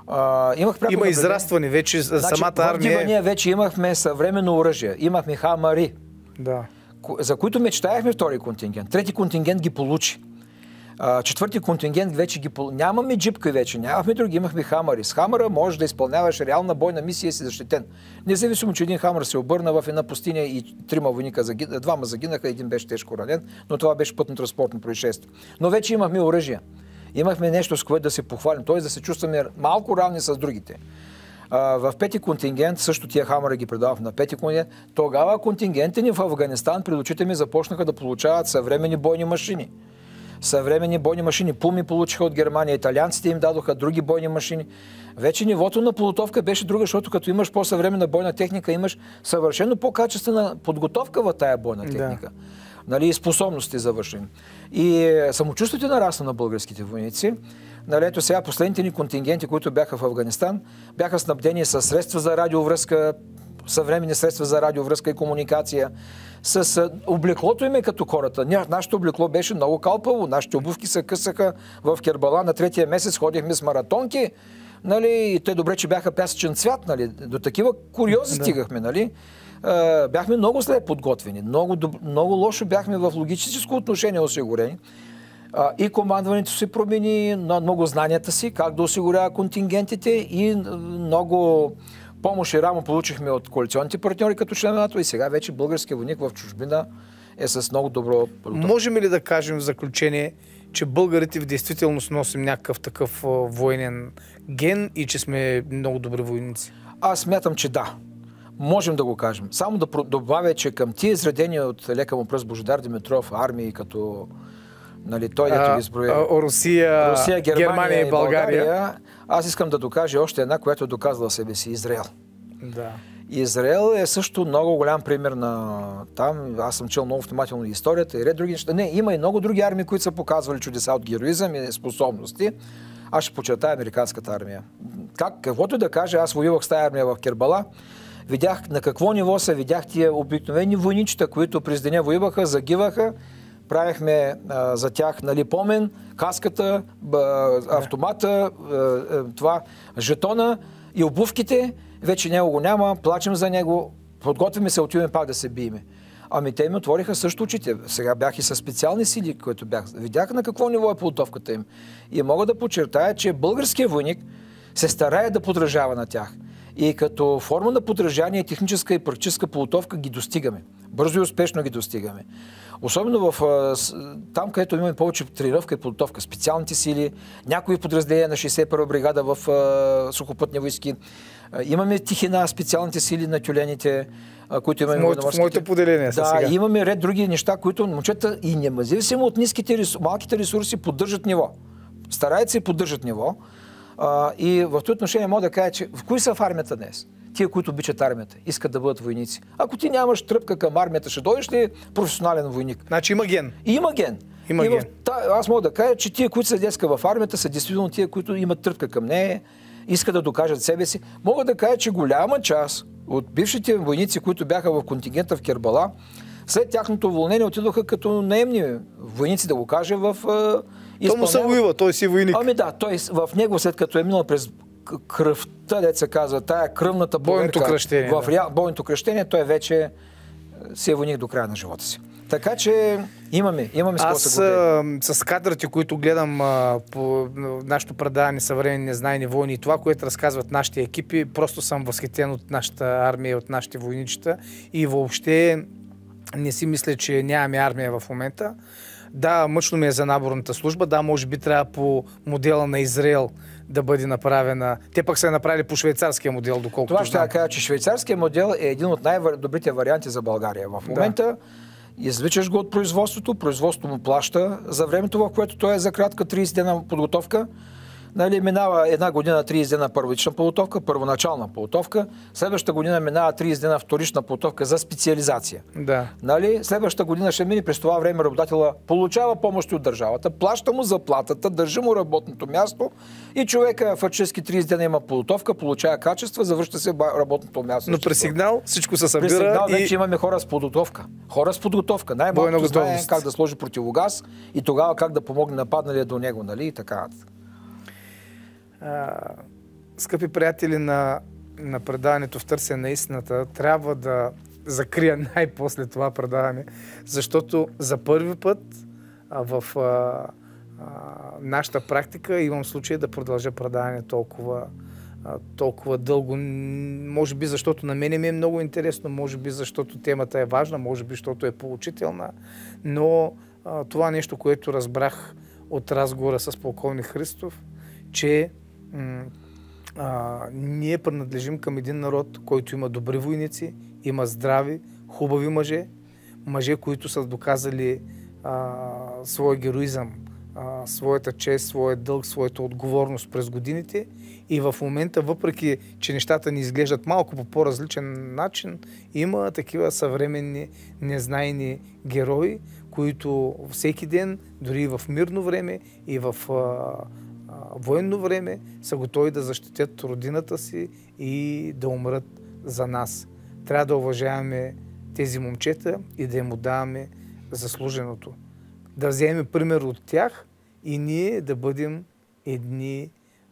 Има израстване вече, самата армия. В Дивания вече имахме съвременно оръжие, имахме хамари, да. за които мечтаяхме втори контингент. Трети контингент ги получи. Четвърти контингент вече ги получи. Нямаме джипки вече, нямахме други, имахме хамари. С хамара можеш да изпълняваш реална бойна мисия и си защитен. Независимо, че един хамар се обърна в една пустиня и двама загинаха, един беше тежко ранен, но това беше пътно-транспортно происшествие. Но вече имахме оръжие. Имахме нещо, с което да се похвалим, т.е. да се чувстваме малко равни с другите. В пети контингент, също тия хамара ги предавахме на пети контингент, тогава контингентите ни в Афганистан пред очите ми започнаха да получават съвременни бойни машини. Съвременни бойни машини. Пуми получиха от Германия, италианците им дадоха други бойни машини. Вече нивото на подготовка беше друга, защото като имаш по-съвременна бойна техника, имаш съвършено по-качествена подготовка в тая бойна техника. Нали, способности завършим. И самочувствието нарасна на българските войници. Нали, ето сега последните ни контингенти, които бяха в Афганистан, бяха снабдени с средства за радиовръзка, съвременни средства за радиовръзка и комуникация. С облеклото им е като хората. Нашето облекло беше много калпаво, нашите обувки се късаха в Кербала. На третия месец ходихме с маратонки. Нали, и те добре, че бяха пясъчен цвят. Нали, до такива куриози стигахме. Нали. Бяхме много зле подготвени. Много лошо бяхме в логическо отношение осигурени. И командването се промени, много знанията си, как да осигурява контингентите и много помощ и рамо получихме от коалиционните партньори като член на НАТО и сега вече българския войник в чужбина е с много добро подготовка. Можем ли да кажем в заключение, че българите в действителност носим някакъв такъв военен ген и че сме много добри войници? Аз смятам, че да. Можем да го кажем. Само да добавя, че към тия изредени от лека му пръст Божидар Димитров армии като нали, той дето ги изброи. Русия, Германия и България. Аз искам да докажа още една, която е доказала себе си. Израел. Да. Израел е също много голям пример на там. Аз съм чел много внимателно историята и ред други неща. Не, има и много други армии, които са показвали чудеса от героизъм и способности. Аз ще подчертая американската армия. Каквото да кажа, аз воювах с тази армия в Кербала. Видях на какво ниво са, видях тия обикновени войничета, които през деня воюваха, загиваха. Правихме за тях нали, помен, каската, автомата, това, жетона и обувките. Вече него го няма, плачем за него, подготвяме се, отиваме пак да се биеме. Ами те ми отвориха също очите. Сега бях и със специални сили, които бях. Видях на какво ниво е подготовката им. И мога да подчертая, че българският войник се старае да подражава на тях. И като форма на подражание, техническа и практическа подготовка ги достигаме. Бързо и успешно ги достигаме. Особено там, където имаме повече тренировка и подготовка. Специалните сили, някои подразделения на 61-а бригада в сухопътни войски. Имаме тихина, специалните сили на тюлените, които имаме в моите поделения. Да, сега. имаме ред други неща, които момчета и независимо от малките ресурси поддържат ниво. Стараят се и поддържат ниво. И в този отношение мога да кажа, че в кои са в армията днес? Тия, които обичат армията, искат да бъдат войници. Ако ти нямаш тръпка към армията, ще дойдеш ли професионален войник? Значи има ген. Има ген. Аз мога да кажа, че тия, които са днеска в армията, са действително тия, които имат тръпка към нея, искат да докажат себе си. Мога да кажа, че голяма част от бившите войници, които бяха в контингента в Кербала, след тяхното уволнение отидоха като наемни войници, да го кажа, в То му се воюва, той си войник. Ами да, той в него, след като е минал през кръвта, дето се казва, тая кръвната проверка в бойното кръщение, той вече си е войник до края на живота си. Така че имаме Аз с кадрите, които гледам по нашото предаване съвременни незнайни войни и това, което разказват нашите екипи, просто съм възхитен от нашата армия, от нашите войничета и въобще не си мисля, че нямаме армия в момента. Да, мъчно ми е за наборната служба. Да, може би трябва по модела на Израел да бъде направена. Те пък са направили по швейцарския модел, доколкото това ще я кажа, че швейцарския модел е един от най-добрите варианти за България. В момента извличаш го от производството му плаща за времето, в което той е за кратка 30 дена подготовка. Нали, минава една година 30 дена първична подготовка, първоначална подготовка. Следващата година минава 30 дена вторична подготовка за специализация. Да. Нали, следващата година ще мине, през това време работодателя получава помощи от държавата, плаща му заплатата, държи му работното място и човека фактически 30 дена има подготовка, получава качества, завръща се работното място. Но при сигнал всичко се събира. При сигнал вече имаме хора с подготовка. Хора с подготовка. Най-малкото знае как да сложи противогаз и тогава как да помогне нападналия до него, нали, и така. скъпи приятели на предаването в търсене на истината, трябва да закрия най-после това предаване, защото за първи път в нашата практика имам случай да продължа предаване толкова дълго. Може би защото на мене ми е много интересно, може би защото темата е важна, може би защото е поучителна, но това нещо, което разбрах от разговора с полковник Христов, че ние принадлежим към един народ, който има добри войници, има здрави, хубави мъже, които са доказали своя героизъм, своята чест, своя дълг, своята отговорност през годините и в момента, въпреки че нещата ни изглеждат малко по по-различен начин, има такива съвременни, незнайни герои, които всеки ден, дори и в мирно време и в военно време, са готови да защитят родината си и да умрат за нас. Трябва да уважаваме тези момчета и да им отдаваме заслуженото. Да вземем пример от тях и ние да бъдем едни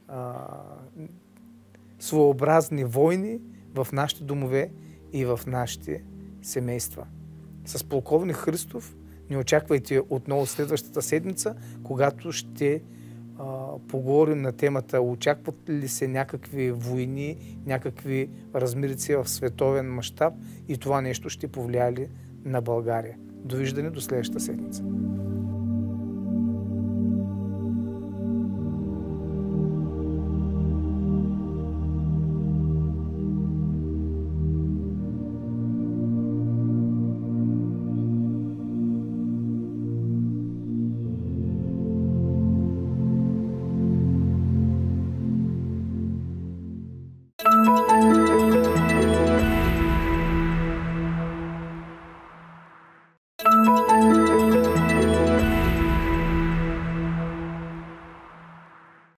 своеобразни войни в нашите домове и в нашите семейства. С полковник Христов не очаквайте отново следващата седмица, когато ще поговорим на темата очакват ли се някакви войни, някакви размирици в световен мащаб и това нещо ще повлияе ли на България. Довиждане до следващата седмица.